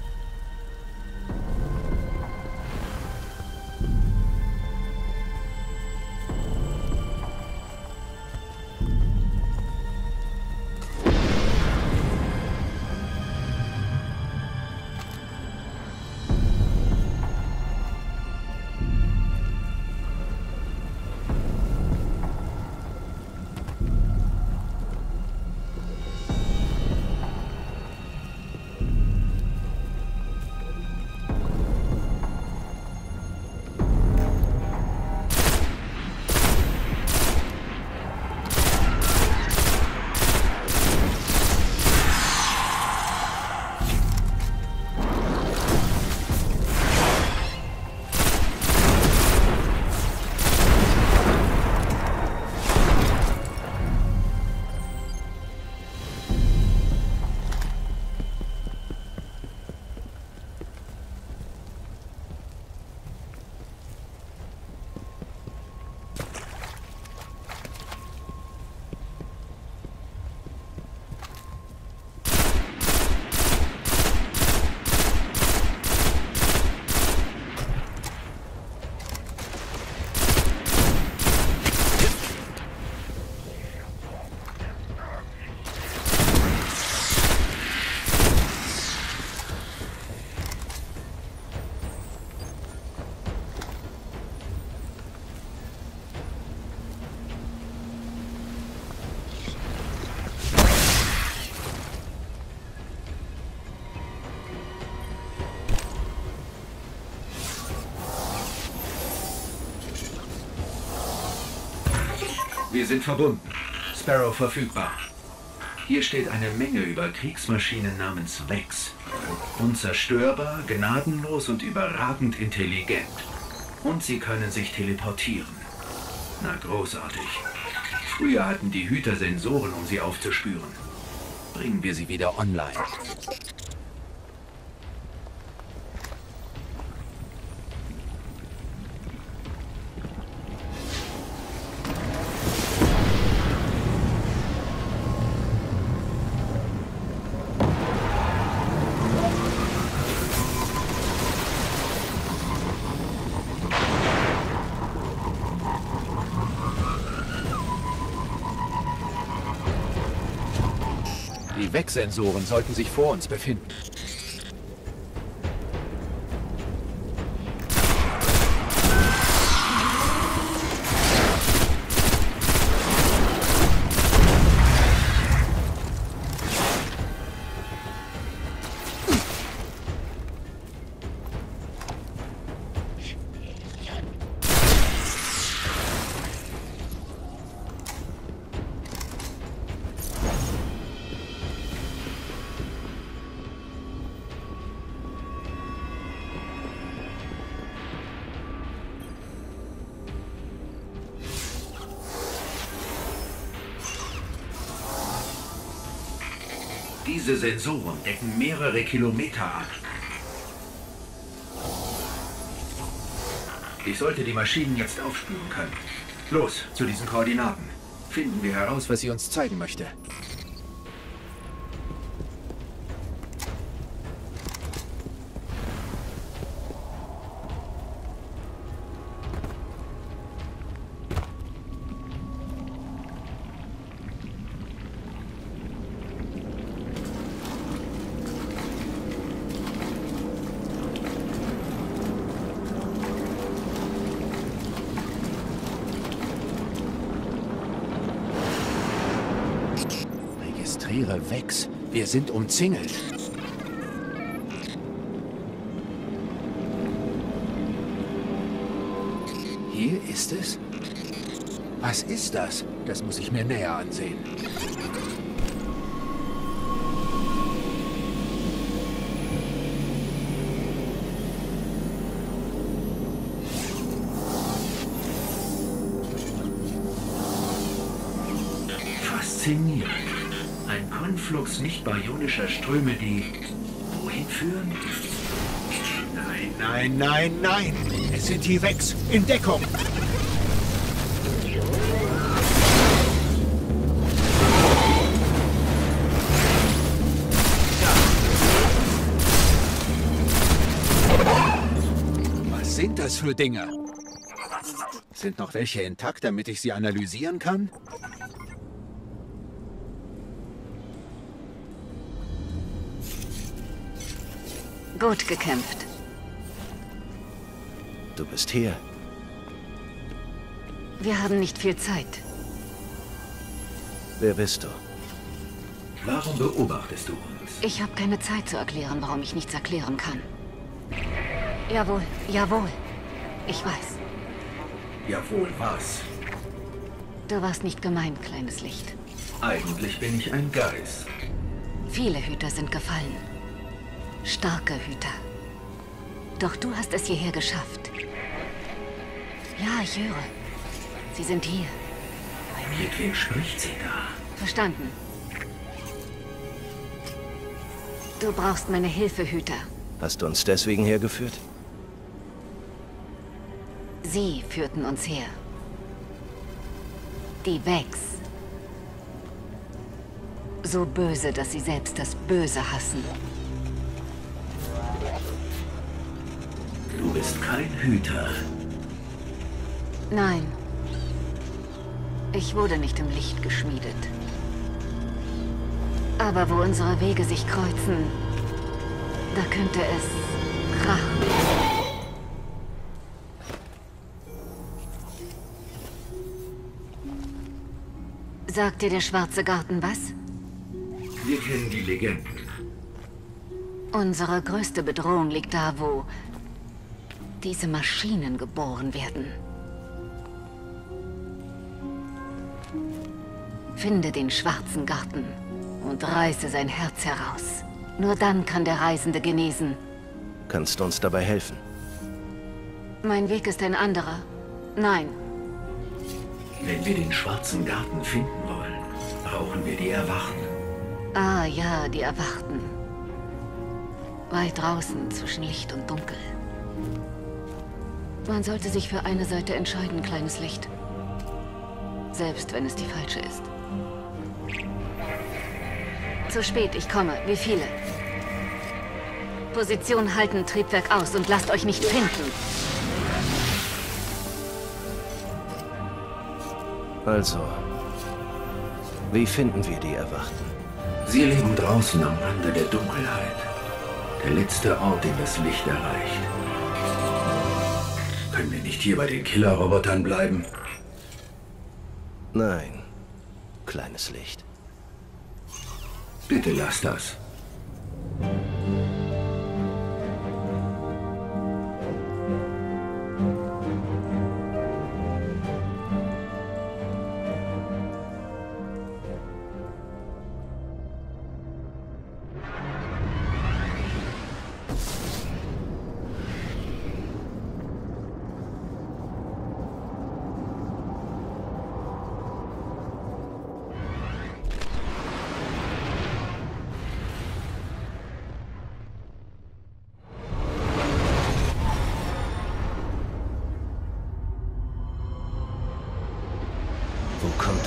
[SPEAKER 3] Wir sind verbunden. Sparrow verfügbar. Hier steht eine Menge über Kriegsmaschinen namens Vex. Unzerstörbar, gnadenlos und überragend intelligent. Und sie können sich teleportieren. Na, großartig. Früher hatten die Hüter Sensoren, um sie aufzuspüren.
[SPEAKER 4] Bringen wir sie wieder online. Die Wegsensoren sollten sich vor uns befinden.
[SPEAKER 3] Diese Sensoren decken mehrere Kilometer ab. Ich sollte die Maschinen jetzt aufspüren können. Los, zu diesen Koordinaten.
[SPEAKER 2] Finden wir heraus, was sie uns zeigen möchte. Registriere Vex. Wir sind umzingelt. Hier ist es? Was ist das? Das muss ich mir näher ansehen.
[SPEAKER 3] Faszinierend. Ein Konflux nicht-baryonischer Ströme, die wohin führen?
[SPEAKER 8] Nein, nein, nein, nein! Es sind die Vex! In Deckung!
[SPEAKER 2] Was sind das für Dinger? Sind noch welche intakt, damit ich sie analysieren kann?
[SPEAKER 7] Gut gekämpft.
[SPEAKER 5] Du bist hier.
[SPEAKER 7] Wir haben nicht viel Zeit.
[SPEAKER 5] Wer bist du?
[SPEAKER 3] Warum beobachtest du uns?
[SPEAKER 7] Ich habe keine Zeit zu erklären, warum ich nichts erklären kann. Jawohl, jawohl. Ich weiß.
[SPEAKER 3] Jawohl, was?
[SPEAKER 7] Du warst nicht gemeint, kleines Licht.
[SPEAKER 3] Eigentlich bin ich ein Geist.
[SPEAKER 7] Viele Hüter sind gefallen. Starke Hüter. Doch du hast es hierher geschafft. Ja, ich höre. Sie sind hier.
[SPEAKER 3] Mit wem spricht sie da?
[SPEAKER 7] Verstanden. Du brauchst meine Hilfe, Hüter.
[SPEAKER 5] Hast du uns deswegen hergeführt?
[SPEAKER 7] Sie führten uns her. Die Vex. So böse, dass sie selbst das Böse hassen.
[SPEAKER 3] Du bist kein Hüter.
[SPEAKER 7] Nein. Ich wurde nicht im Licht geschmiedet. Aber wo unsere Wege sich kreuzen, da könnte es krachen. Sagt dir der schwarze Garten was?
[SPEAKER 3] Wir kennen die Legenden.
[SPEAKER 7] Unsere größte Bedrohung liegt da, wo diese Maschinen geboren werden. Finde den schwarzen Garten und reiße sein Herz heraus. Nur dann kann der Reisende genesen.
[SPEAKER 5] Kannst du uns dabei helfen?
[SPEAKER 7] Mein Weg ist ein anderer. Nein.
[SPEAKER 3] Wenn wir den schwarzen Garten finden wollen, brauchen wir die Erwachten.
[SPEAKER 7] Ah ja, die Erwachten. Weit draußen zwischen Licht und Dunkel. Man sollte sich für eine Seite entscheiden, kleines Licht. Selbst wenn es die falsche ist. Zu spät, ich komme. Wie viele? Position halten, Triebwerk aus und lasst euch nicht finden.
[SPEAKER 5] Also, wie finden wir die Erwachten?
[SPEAKER 3] Sie leben draußen am Rande der Dunkelheit. Der letzte Ort, den das Licht erreicht. Können wir nicht hier bei den Killerrobotern bleiben?
[SPEAKER 5] Nein, kleines Licht.
[SPEAKER 3] Bitte lass das.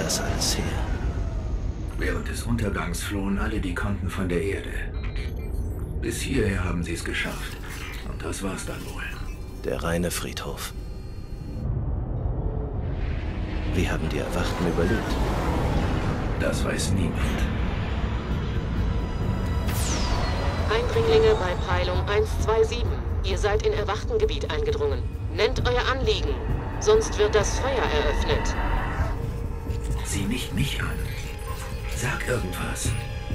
[SPEAKER 5] das alles her?
[SPEAKER 3] Während des Untergangs flohen alle, die konnten, von der Erde. Bis hierher haben sie es geschafft. Und das war's dann wohl.
[SPEAKER 5] Der reine Friedhof. Wie haben die Erwachten überlebt?
[SPEAKER 3] Das weiß niemand.
[SPEAKER 9] Eindringlinge bei Peilung eins zwei sieben. Ihr seid in Erwachtengebiet eingedrungen. Nennt euer Anliegen, sonst wird das Feuer eröffnet.
[SPEAKER 3] Sieh nicht mich an. Sag irgendwas.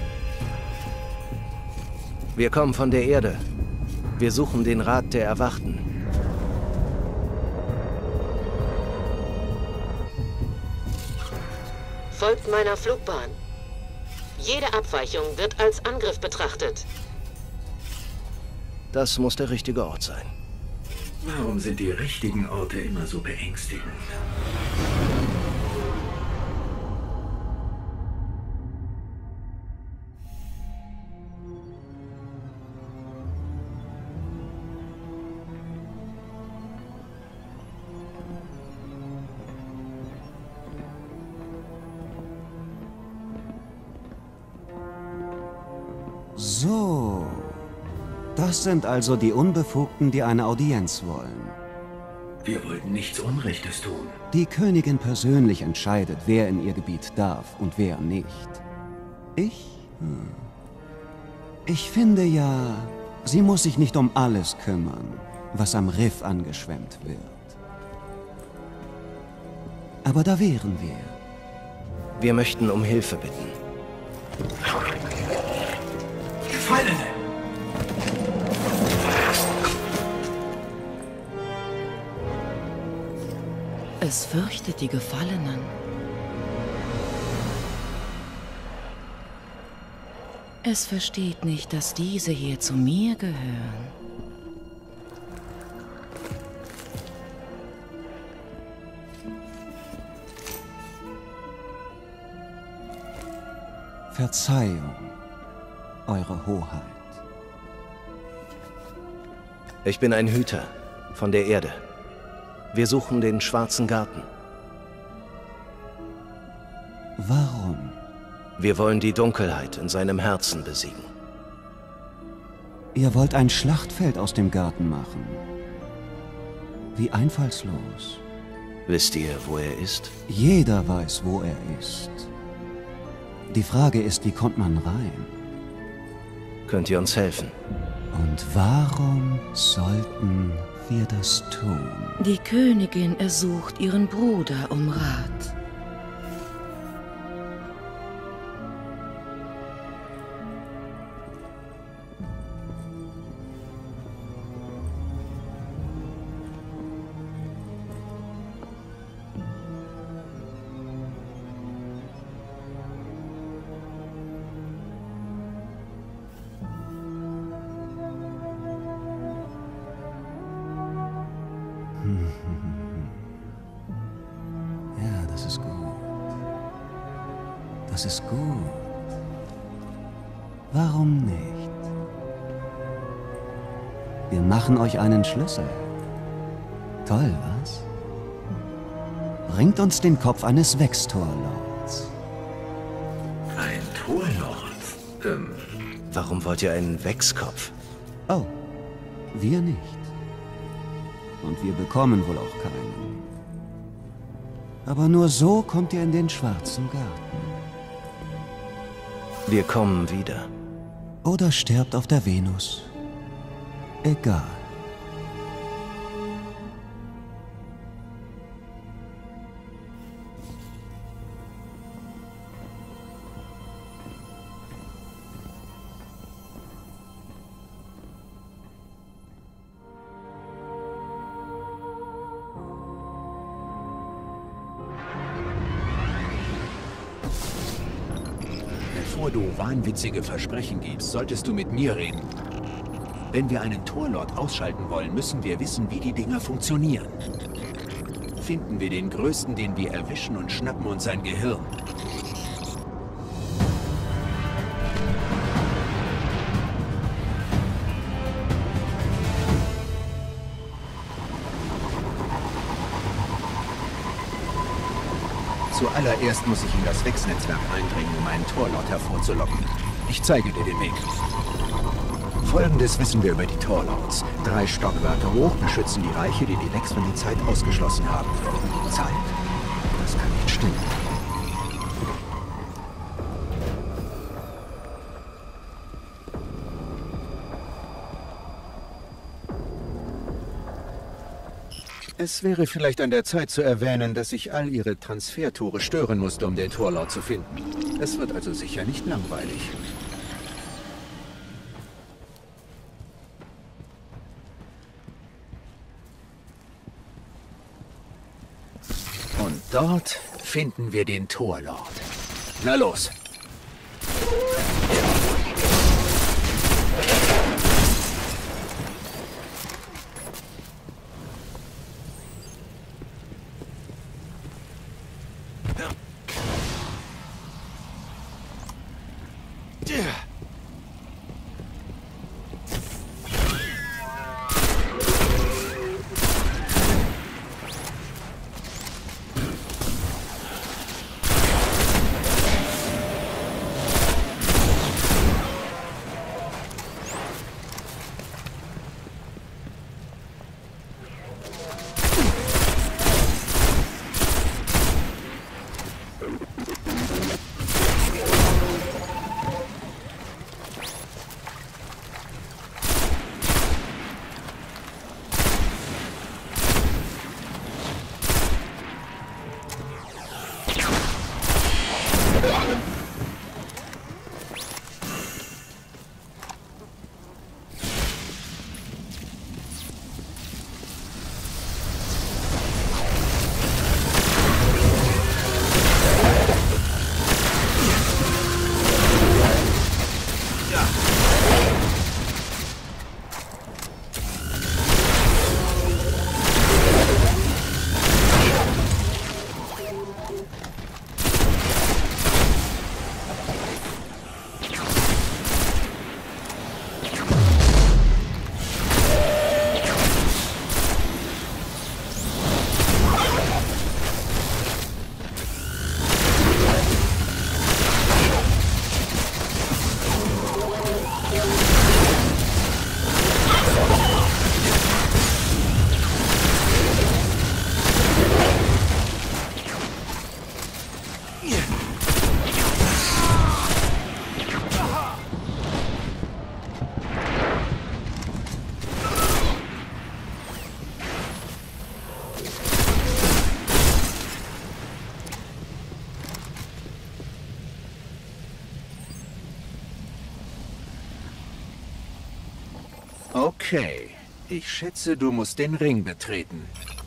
[SPEAKER 5] Wir kommen von der Erde. Wir suchen den Rat der Erwachten.
[SPEAKER 9] Folgt meiner Flugbahn. Jede Abweichung wird als Angriff betrachtet.
[SPEAKER 5] Das muss der richtige Ort sein.
[SPEAKER 3] Warum sind die richtigen Orte immer so beängstigend?
[SPEAKER 10] So, das sind also die Unbefugten, die eine Audienz wollen.
[SPEAKER 3] Wir wollten nichts Unrechtes tun.
[SPEAKER 10] Die Königin persönlich entscheidet, wer in ihr Gebiet darf und wer nicht. Ich? Hm. Ich finde ja, sie muss sich nicht um alles kümmern, was am Riff angeschwemmt wird. Aber da wären wir.
[SPEAKER 5] Wir möchten um Hilfe bitten.
[SPEAKER 3] Gefallene!
[SPEAKER 11] Es fürchtet die Gefallenen. Es versteht nicht, dass diese hier zu mir gehören.
[SPEAKER 10] Verzeihung, Eure Hoheit.
[SPEAKER 5] Ich bin ein Hüter von der Erde. Wir suchen den Schwarzen Garten.
[SPEAKER 10] Warum?
[SPEAKER 5] Wir wollen die Dunkelheit in seinem Herzen besiegen.
[SPEAKER 10] Ihr wollt ein Schlachtfeld aus dem Garten machen. Wie einfallslos.
[SPEAKER 5] Wisst ihr, wo er ist?
[SPEAKER 10] Jeder weiß, wo er ist. Die Frage ist, wie kommt man rein?
[SPEAKER 5] Könnt ihr uns helfen?
[SPEAKER 10] Und warum sollten wir das tun?
[SPEAKER 11] Die Königin ersucht ihren Bruder um Rat.
[SPEAKER 10] Ja, das ist gut. Das ist gut. Warum nicht? Wir machen euch einen Schlüssel. Toll, was? Bringt uns den Kopf eines Wechstorlords.
[SPEAKER 3] Ein Torlord? Ähm...
[SPEAKER 5] Warum wollt ihr einen Wechskopf?
[SPEAKER 10] Oh, wir nicht. Und wir bekommen wohl auch keinen. Aber nur so kommt ihr in den Schwarzen Garten.
[SPEAKER 5] Wir kommen wieder.
[SPEAKER 10] Oder sterbt auf der Venus. Egal.
[SPEAKER 4] Bevor du wahnwitzige Versprechen gibst, solltest du mit mir reden. Wenn wir einen Torlord ausschalten wollen, müssen wir wissen, wie die Dinger funktionieren. Finden wir den Größten, den wir erwischen, und schnappen uns sein Gehirn. Zuallererst muss ich in das Wechsnetzwerk eindringen, um einen Torlord hervorzulocken. Ich zeige dir den Weg. Folgendes wissen wir über die Torlords. Drei Stockwerke hoch beschützen die Reiche, die die Vex von die Zeit ausgeschlossen haben. Zeit? Das kann nicht stimmen. Es wäre vielleicht an der Zeit zu erwähnen, dass ich all ihre Transfertore stören musste, um den Torlord zu finden. Es wird also sicher nicht langweilig. Und dort finden wir den Torlord. Na los! Okay, ich schätze, du musst den Ring betreten.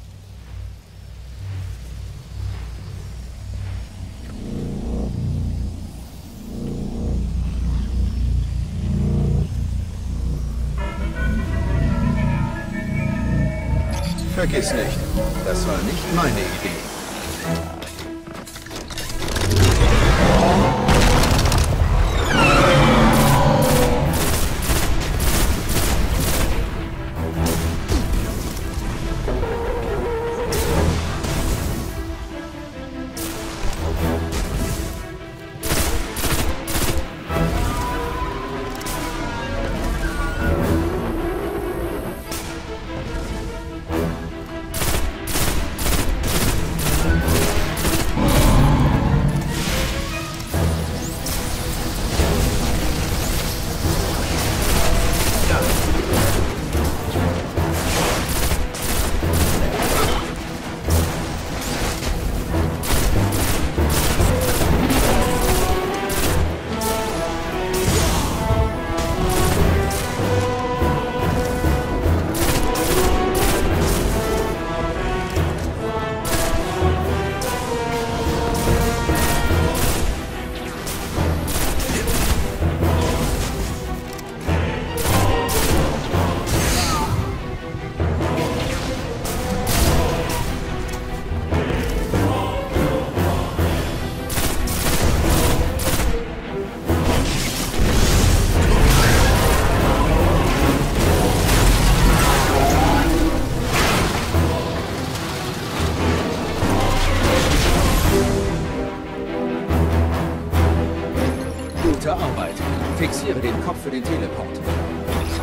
[SPEAKER 4] Vergiss nicht, das war nicht meine Idee.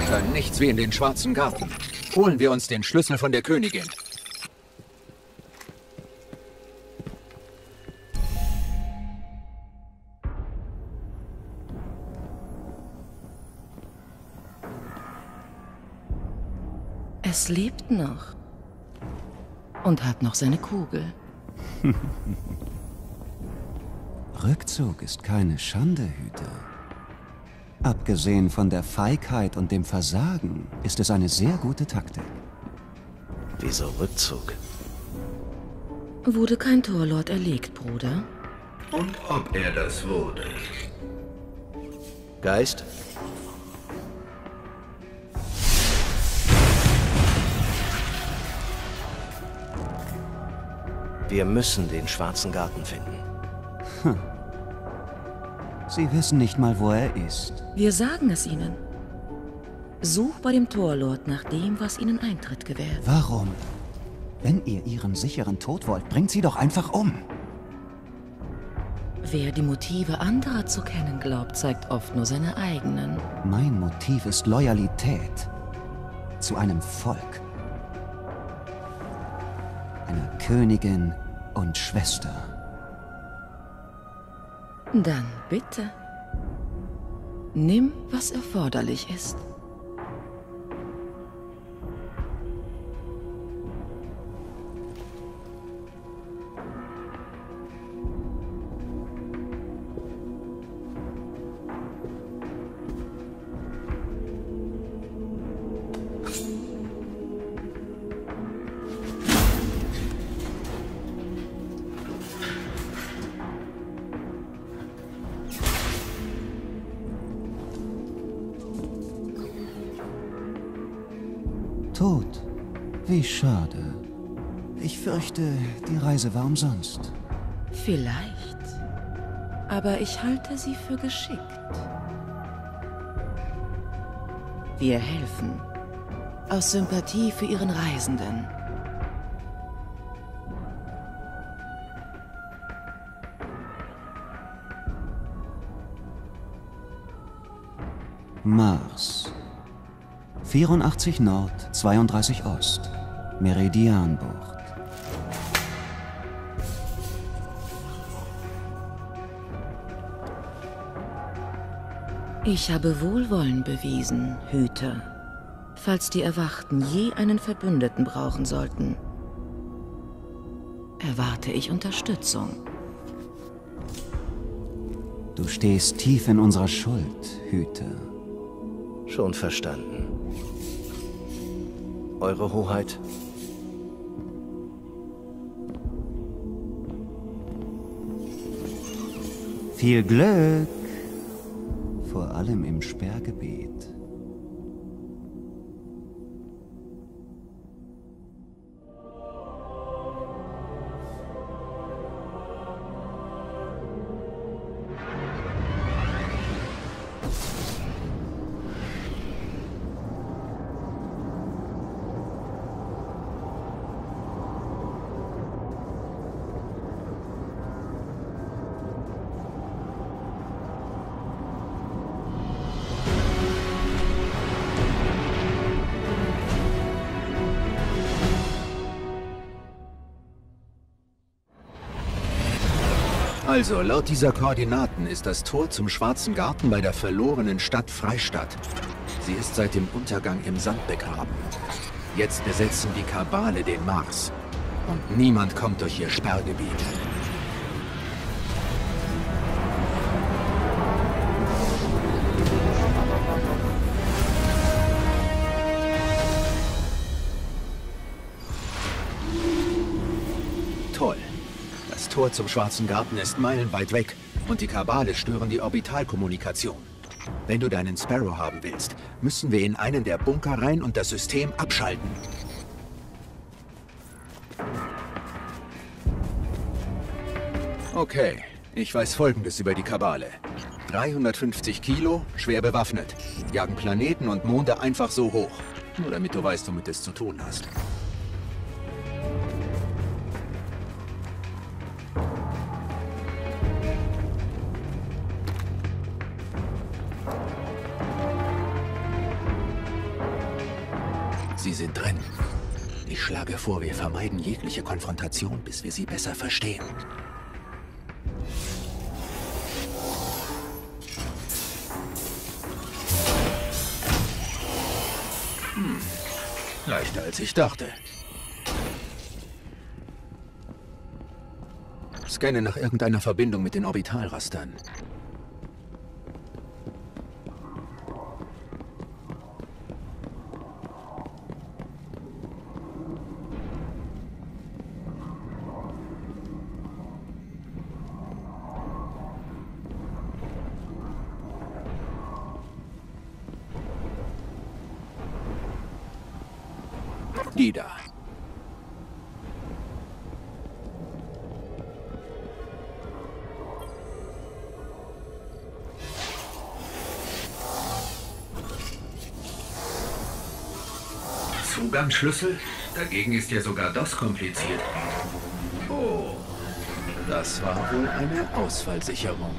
[SPEAKER 2] Weiter nichts wie in den Schwarzen Garten. Holen wir uns den Schlüssel von der Königin.
[SPEAKER 11] Es lebt noch. Und hat noch seine Kugel.
[SPEAKER 10] Rückzug ist keine Schande, Hüter. Abgesehen von der Feigheit und dem Versagen ist es eine sehr gute Taktik.
[SPEAKER 5] Wieso Rückzug?
[SPEAKER 11] Wurde kein Torlord erlegt, Bruder?
[SPEAKER 3] Und ob er das wurde?
[SPEAKER 5] Geist? Wir müssen den Schwarzen Garten finden.
[SPEAKER 10] Hm. Sie wissen nicht mal, wo er ist.
[SPEAKER 11] Wir sagen es ihnen. Such bei dem Torlord nach dem, was ihnen Eintritt gewährt.
[SPEAKER 10] Warum? Wenn ihr ihren sicheren Tod wollt, bringt sie doch einfach um.
[SPEAKER 11] Wer die Motive anderer zu kennen glaubt, zeigt oft nur seine eigenen.
[SPEAKER 10] Mein Motiv ist Loyalität. Zu einem Volk. Einer Königin und Schwester.
[SPEAKER 11] Dann bitte. Nimm, was erforderlich ist.
[SPEAKER 10] Tot. Wie schade. Ich fürchte, die Reise war umsonst.
[SPEAKER 11] Vielleicht. Aber ich halte sie für geschickt. Wir helfen. Aus Sympathie für ihren Reisenden.
[SPEAKER 10] Mars. vierundachtzig Nord, zweiunddreißig Ost. Meridianbucht.
[SPEAKER 11] Ich habe Wohlwollen bewiesen, Hüter. Falls die Erwachten je einen Verbündeten brauchen sollten, erwarte ich Unterstützung.
[SPEAKER 10] Du stehst tief in unserer Schuld, Hüter.
[SPEAKER 5] Schon verstanden. Eure Hoheit.
[SPEAKER 10] Viel Glück. Vor allem im Sperrgebiet.
[SPEAKER 2] Also, laut dieser Koordinaten ist das Tor zum Schwarzen Garten bei der verlorenen Stadt Freistadt. Sie ist seit dem Untergang im Sand begraben. Jetzt besetzen die Kabale den Mars. Und niemand kommt durch ihr Sperrgebiet. Toll. Das Tor zum Schwarzen Garten ist meilenweit weg und die Kabale stören die Orbitalkommunikation. Wenn du deinen Sparrow haben willst, müssen wir in einen der Bunker rein und das System abschalten. Okay, ich weiß Folgendes über die Kabale. dreihundertfünfzig Kilo, schwer bewaffnet, jagen Planeten und Monde einfach so hoch. Nur damit du weißt, womit es zu tun hast.
[SPEAKER 4] Sie sind drin. Ich schlage vor, wir vermeiden jegliche Konfrontation, bis wir sie besser verstehen. Hm. Leichter als ich dachte. Scanne nach irgendeiner Verbindung mit den Orbitalrastern. Die da.
[SPEAKER 3] Zugangsschlüssel? Dagegen ist ja sogar das kompliziert.
[SPEAKER 4] Oh, das war wohl eine Ausfallsicherung.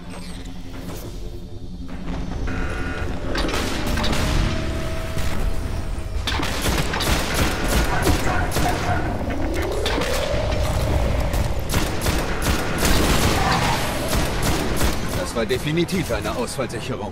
[SPEAKER 2] Das war definitiv eine Ausfallsicherung.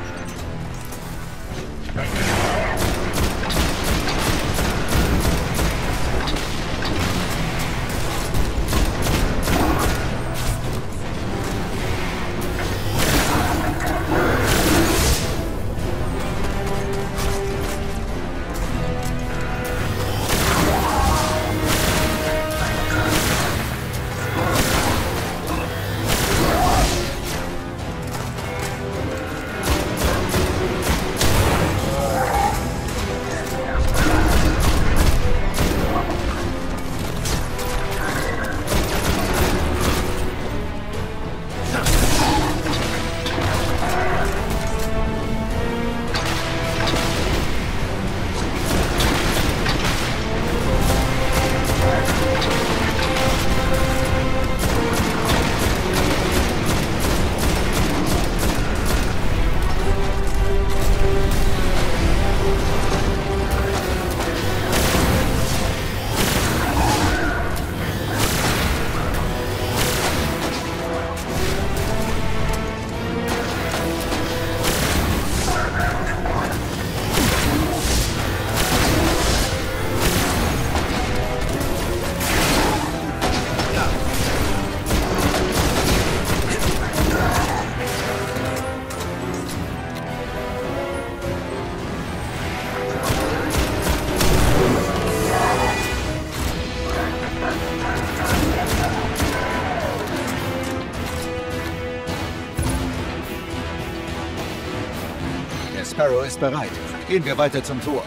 [SPEAKER 2] Sparrow ist bereit. Gehen wir weiter zum Tor.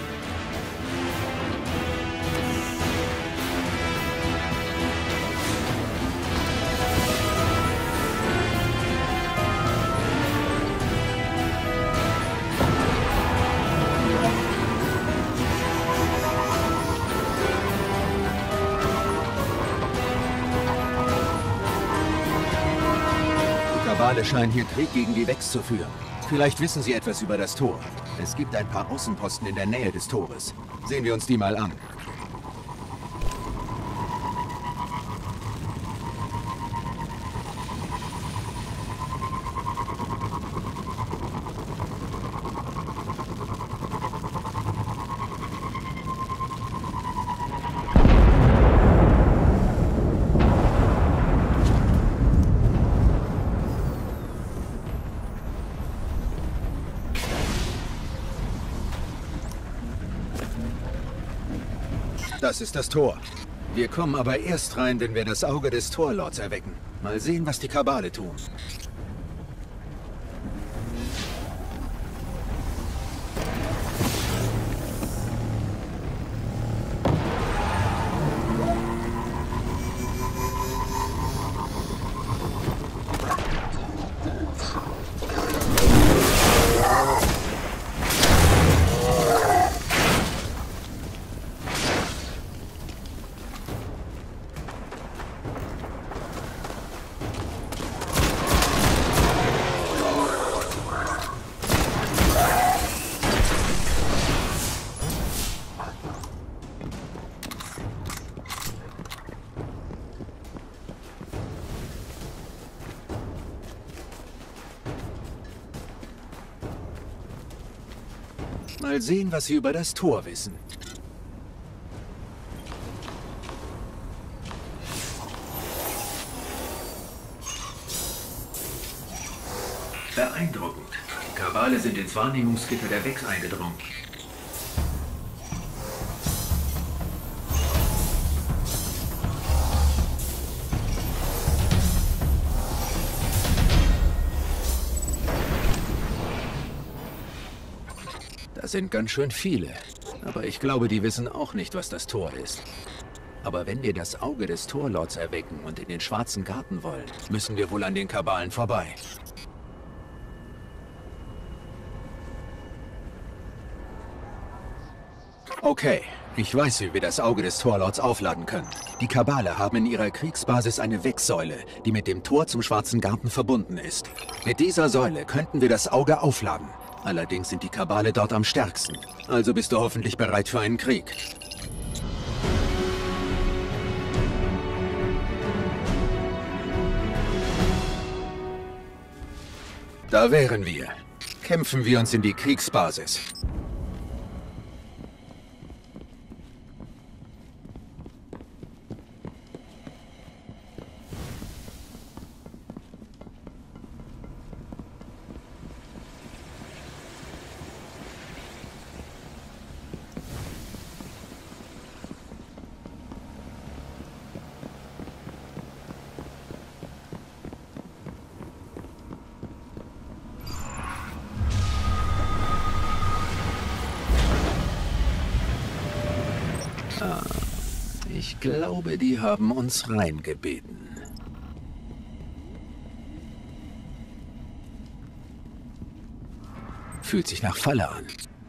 [SPEAKER 2] Die Kabale scheinen hier Krieg gegen die Vex zu führen. Vielleicht wissen Sie etwas über das Tor. Es gibt ein paar Außenposten in der Nähe des Tores. Sehen wir uns die mal an. Das ist das Tor. Wir kommen aber erst rein, wenn wir das Auge des Torlords erwecken. Mal sehen, was die Kabale tun. Mal sehen, was Sie über das Tor wissen.
[SPEAKER 3] Beeindruckend. Die Kabale sind ins Wahrnehmungsgitter der Vex eingedrungen.
[SPEAKER 2] Das sind ganz schön viele. Aber ich glaube, die wissen auch nicht, was das Tor ist. Aber wenn wir das Auge des Torlords erwecken und in den Schwarzen Garten wollen, müssen wir wohl an den Kabalen vorbei. Okay, ich weiß, wie wir das Auge des Torlords aufladen können. Die Kabale haben in ihrer Kriegsbasis eine Wegsäule, die mit dem Tor zum Schwarzen Garten verbunden ist. Mit dieser Säule könnten wir das Auge aufladen. Allerdings sind die Kabale dort am stärksten. Also bist du hoffentlich bereit für einen Krieg. Da wären wir. Kämpfen wir uns in die Kriegsbasis. Ich glaube, die haben uns reingebeten. Fühlt sich nach Falle an.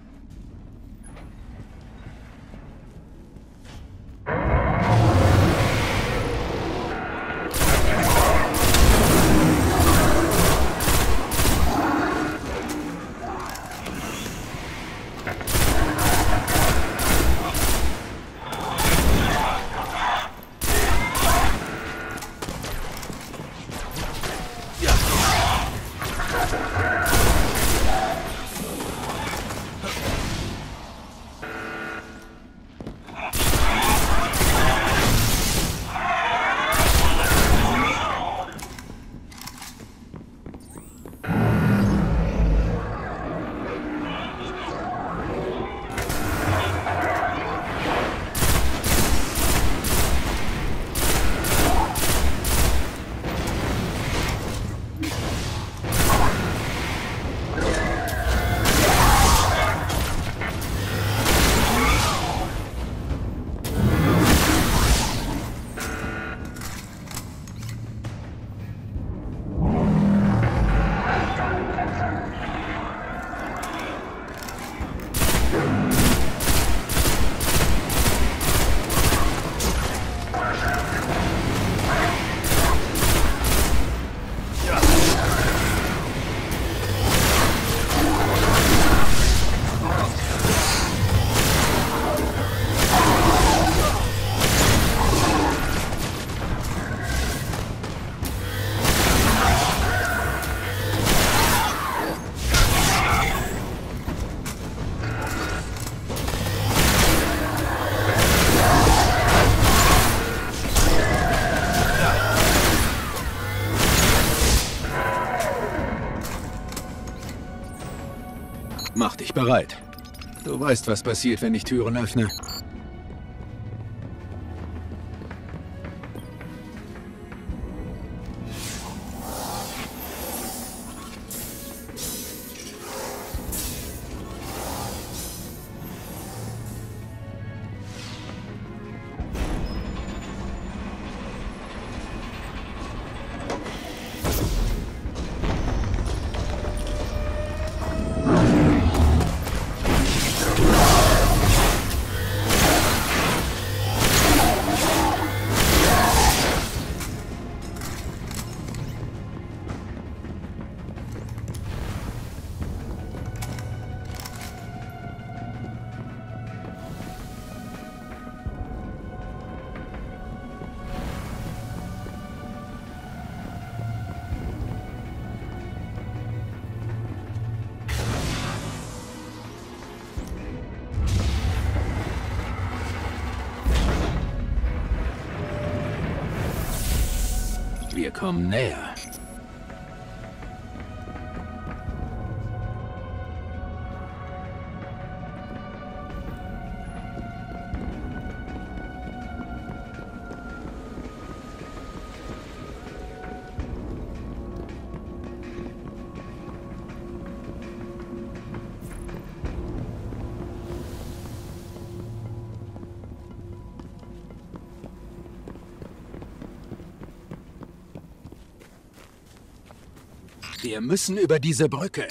[SPEAKER 2] Mach dich bereit. Du weißt, was passiert, wenn ich Türen öffne. kommen näher. Wir müssen über diese Brücke.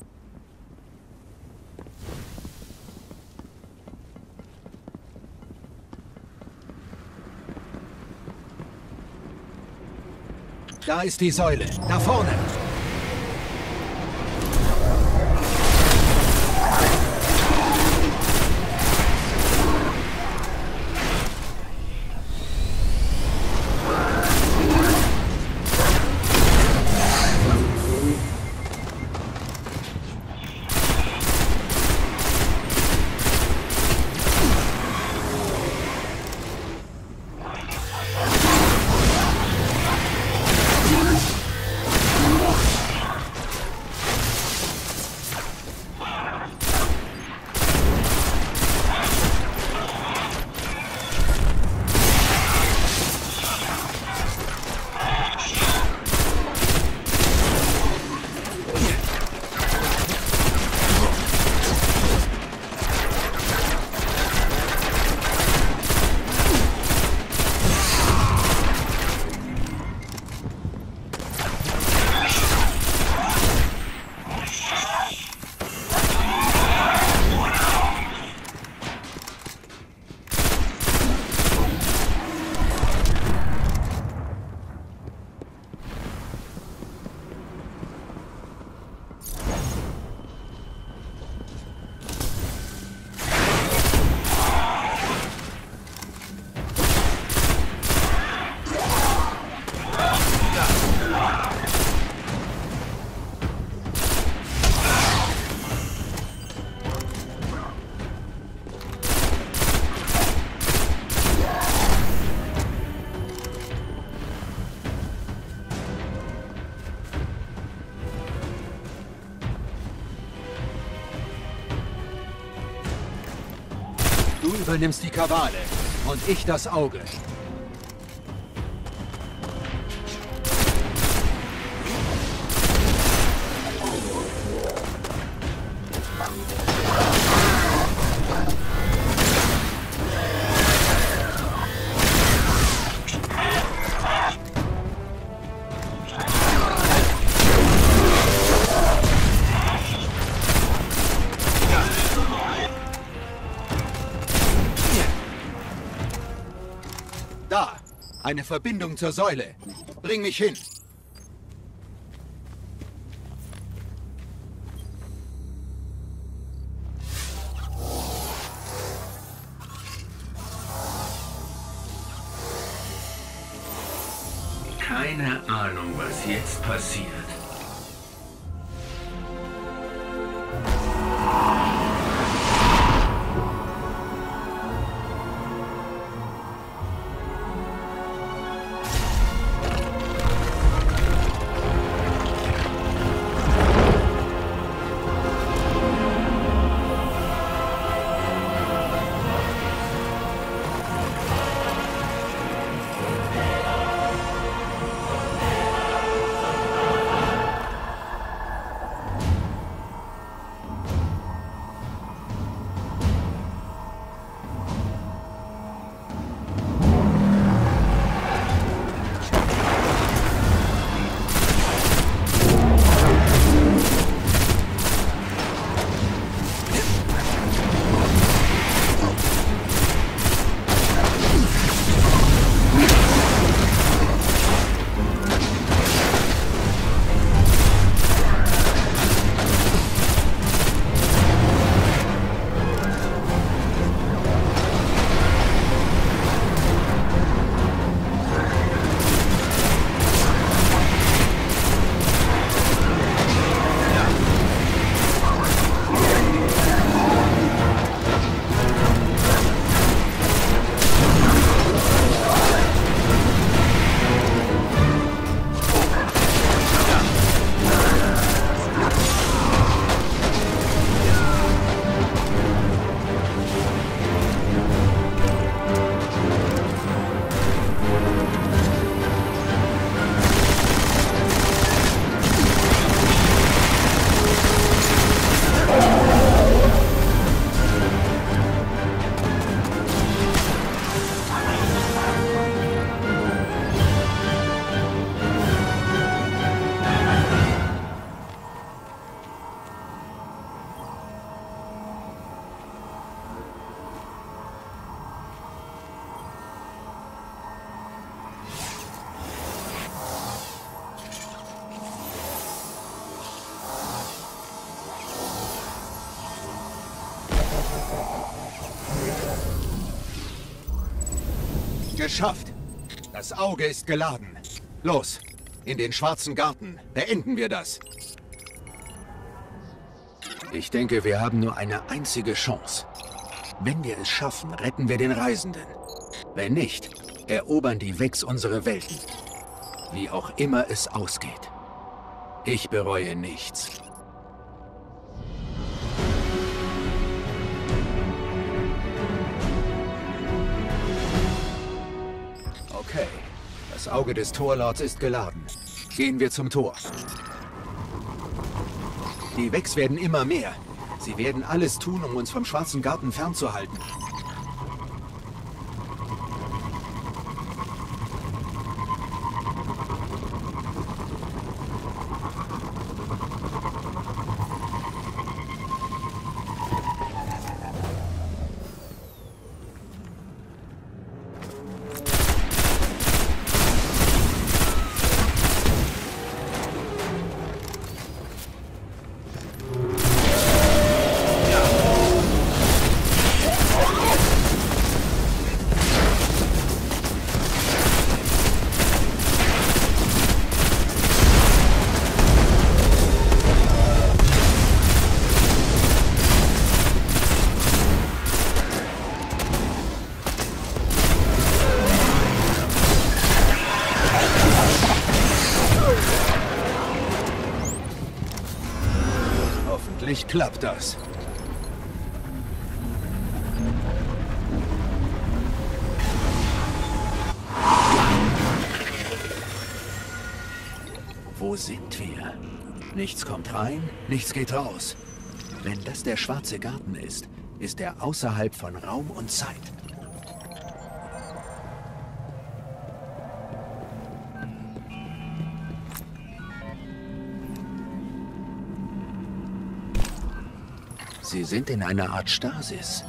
[SPEAKER 2] Da ist die Säule. Da vorne. Du übernimmst die Kabale und ich das Auge. Da, eine Verbindung zur Säule. Bring mich hin.
[SPEAKER 3] Keine Ahnung, was jetzt passiert.
[SPEAKER 2] Geschafft! Das Auge ist geladen. Los, in den schwarzen Garten. Beenden wir das. Ich denke, wir haben nur eine einzige Chance. Wenn wir es schaffen, retten wir den Reisenden. Wenn nicht, erobern die Vex unsere Welten. Wie auch immer es ausgeht. Ich bereue nichts. Okay, das Auge des Torlords ist geladen. Gehen wir zum Tor. Die Vex werden immer mehr. Sie werden alles tun, um uns vom Schwarzen Garten fernzuhalten. Hoffentlich klappt das. Wo sind wir? Nichts kommt rein, nichts geht raus. Wenn das der Schwarze Garten ist, ist er außerhalb von Raum und Zeit. Sie sind in einer Art Stasis.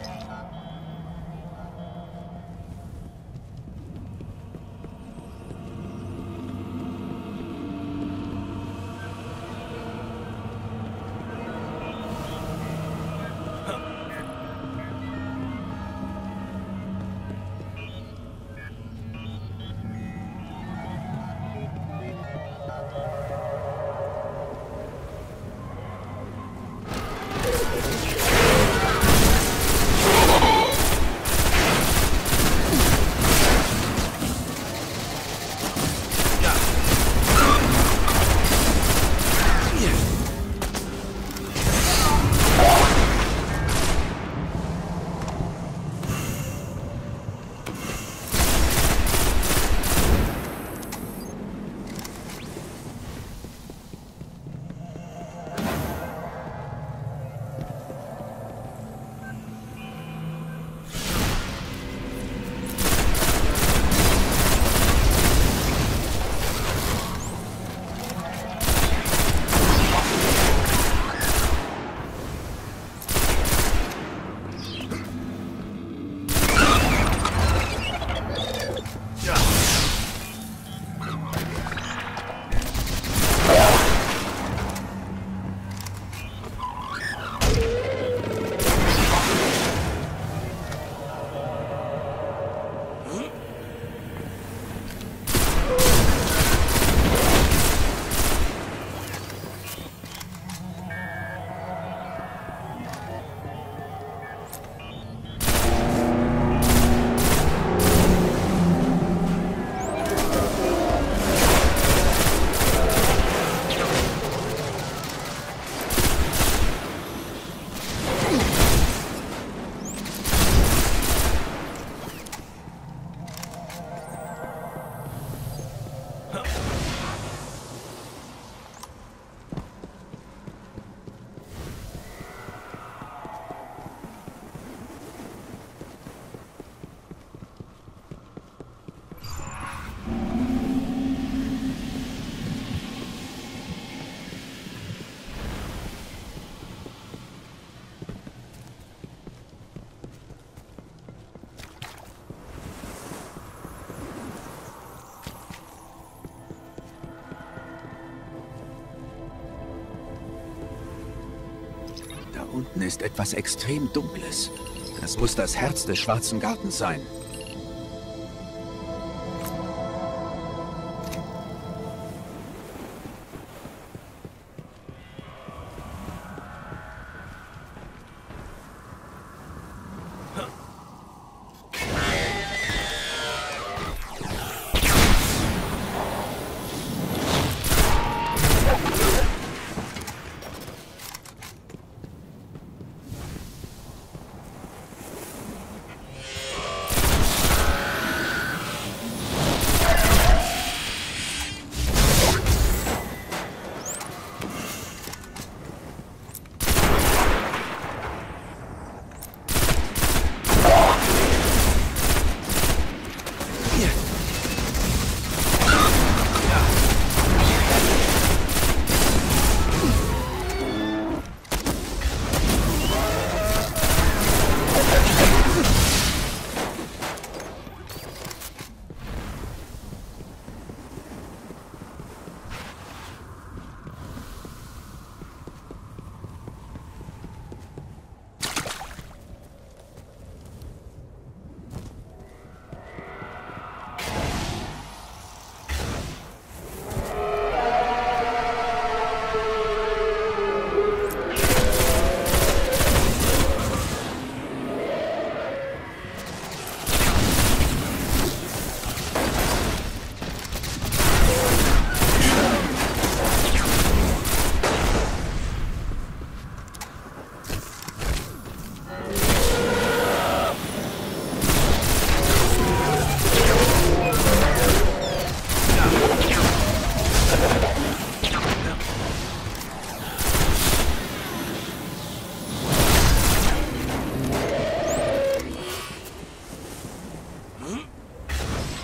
[SPEAKER 2] Unten ist etwas extrem Dunkles. Das muss das Herz des Schwarzen Gartens sein.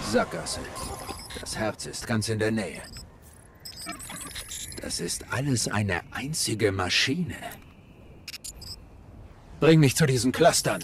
[SPEAKER 2] Sackgasse. Das Herz ist ganz in der Nähe. Das ist alles eine einzige Maschine. Bring mich zu diesen Clustern.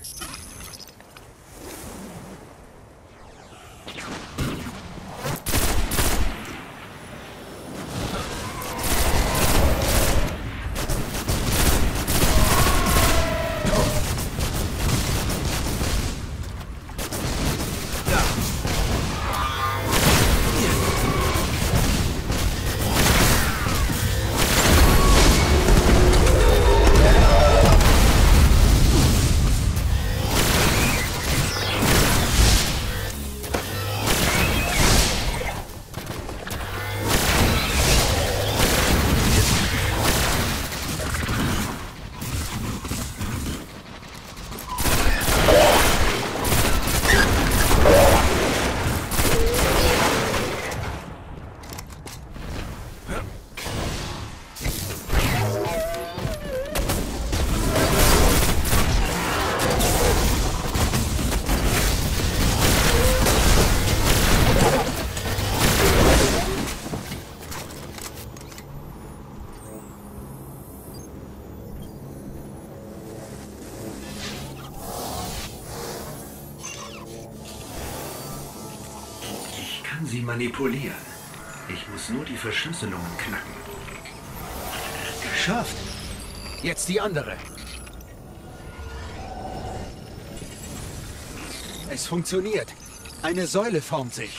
[SPEAKER 3] Sie manipulieren. Ich muss nur die Verschlüsselungen knacken.
[SPEAKER 2] Geschafft! Jetzt die andere. Es funktioniert. Eine Säule formt sich.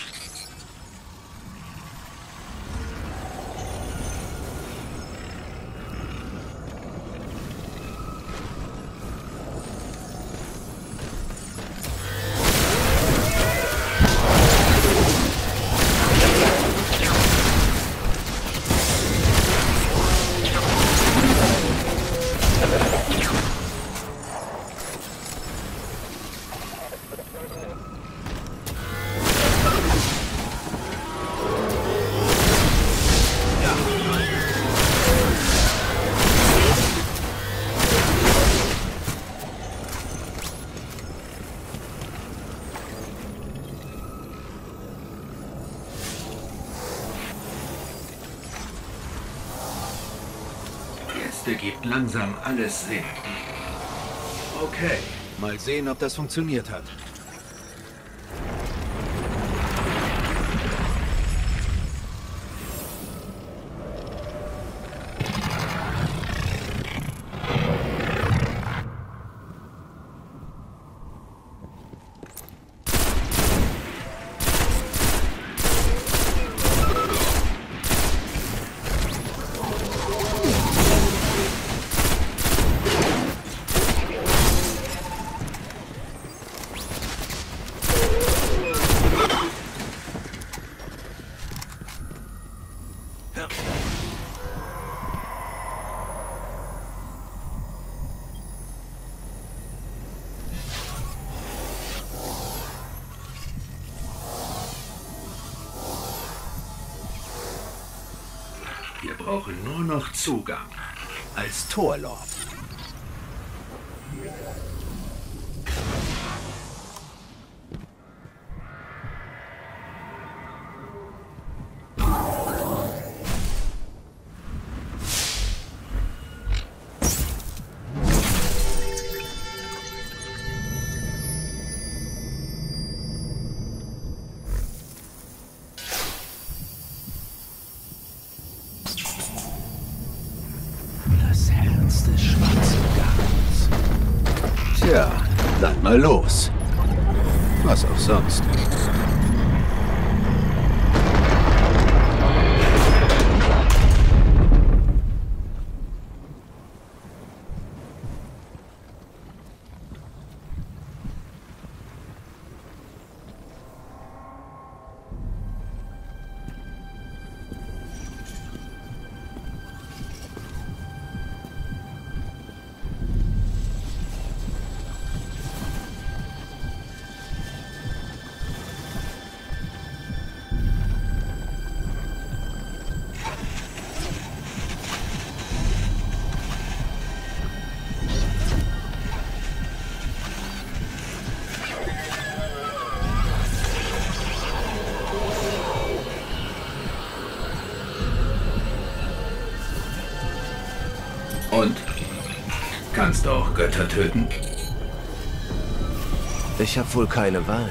[SPEAKER 3] Gibt langsam alles Sinn.
[SPEAKER 2] Okay, mal sehen, ob das funktioniert hat.
[SPEAKER 3] Wir brauchen nur noch Zugang.
[SPEAKER 2] Als Torlord. Tja, dann mal los. Was auch sonst.
[SPEAKER 3] Kannst du auch Götter töten?
[SPEAKER 5] Ich habe wohl keine Wahl.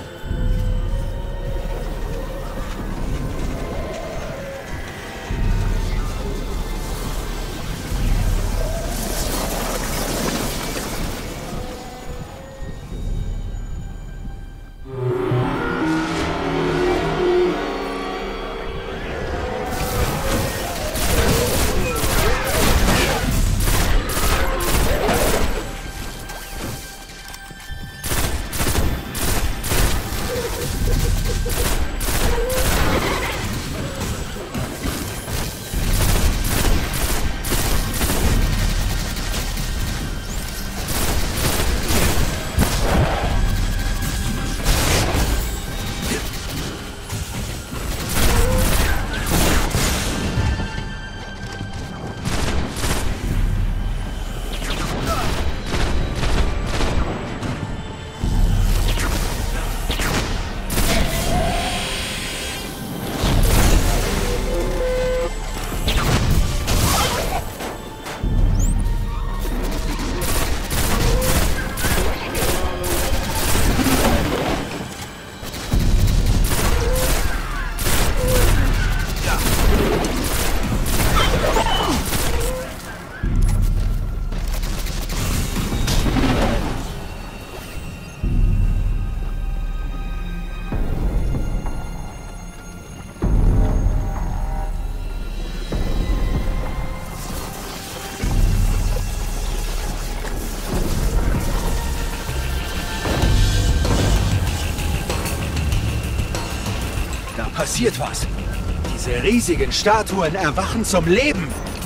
[SPEAKER 2] Passiert was. Diese riesigen Statuen erwachen zum Leben.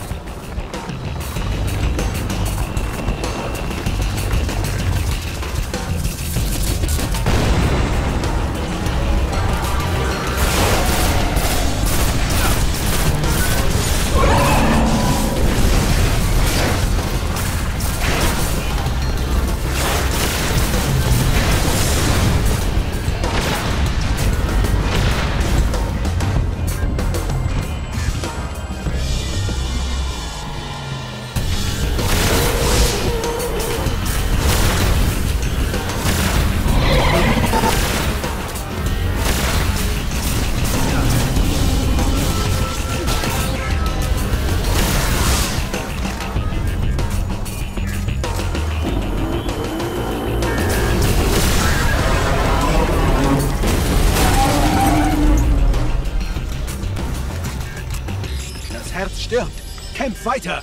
[SPEAKER 2] Stirbt! Kämpft weiter!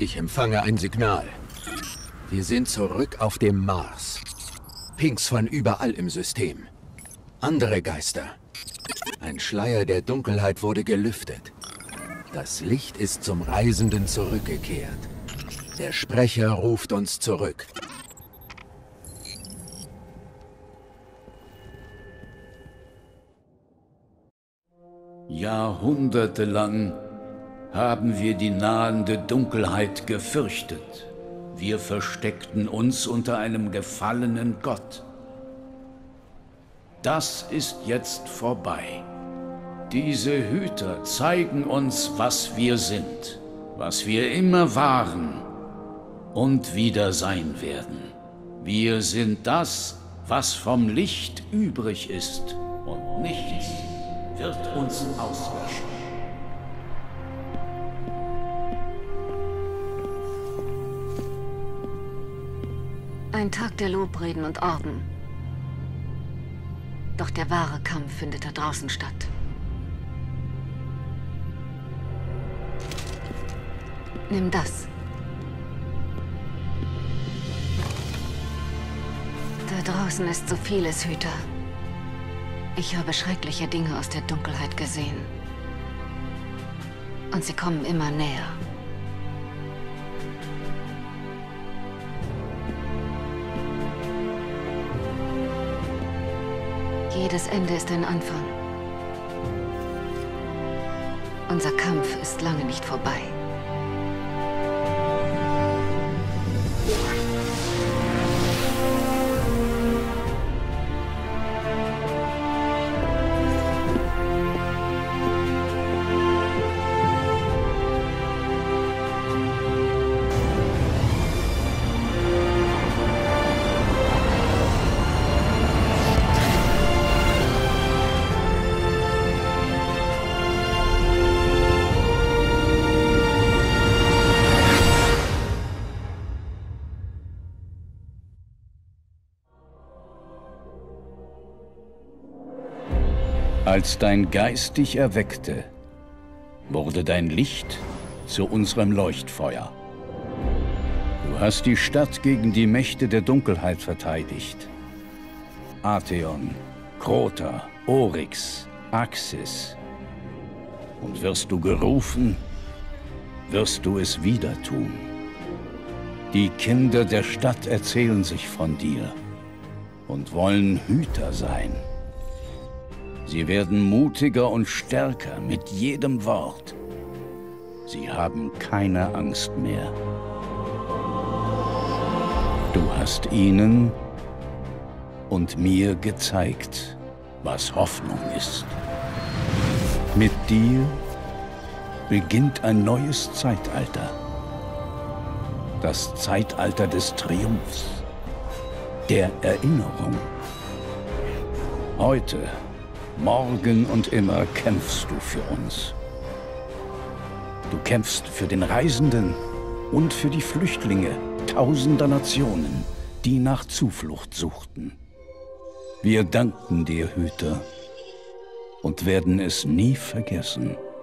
[SPEAKER 2] Ich empfange ein Signal. Wir sind zurück auf dem Mars. Pings von überall im System. Andere Geister. Ein Schleier der Dunkelheit wurde gelüftet. Das Licht ist zum Reisenden zurückgekehrt. Der Sprecher ruft uns zurück.
[SPEAKER 1] Jahrhundertelang haben wir die nahende Dunkelheit gefürchtet. Wir versteckten uns unter einem gefallenen Gott. Das ist jetzt vorbei. Diese Hüter zeigen uns, was wir sind, was wir immer waren und wieder sein werden. Wir sind das, was vom Licht übrig ist, und nichts wird uns auslöschen.
[SPEAKER 7] Ein Tag der Lobreden und Orden. Doch der wahre Kampf findet da draußen statt. Nimm das. Da draußen ist so vieles, Hüter. Ich habe schreckliche Dinge aus der Dunkelheit gesehen. Und sie kommen immer näher. Jedes Ende ist ein Anfang. Unser Kampf ist lange nicht vorbei.
[SPEAKER 1] Als dein Geist dich erweckte, wurde dein Licht zu unserem Leuchtfeuer. Du hast die Stadt gegen die Mächte der Dunkelheit verteidigt. Atheon, Crota, Oryx, Axis. Und wirst du gerufen, wirst du es wieder tun. Die Kinder der Stadt erzählen sich von dir und wollen Hüter sein. Sie werden mutiger und stärker mit jedem Wort. Sie haben keine Angst mehr. Du hast ihnen und mir gezeigt, was Hoffnung ist. Mit dir beginnt ein neues Zeitalter. Das Zeitalter des Triumphs, der Erinnerung. Heute, morgen und immer kämpfst du für uns. Du kämpfst für den Reisenden und für die Flüchtlinge tausender Nationen, die nach Zuflucht suchten. Wir danken dir, Hüter, und werden es nie vergessen.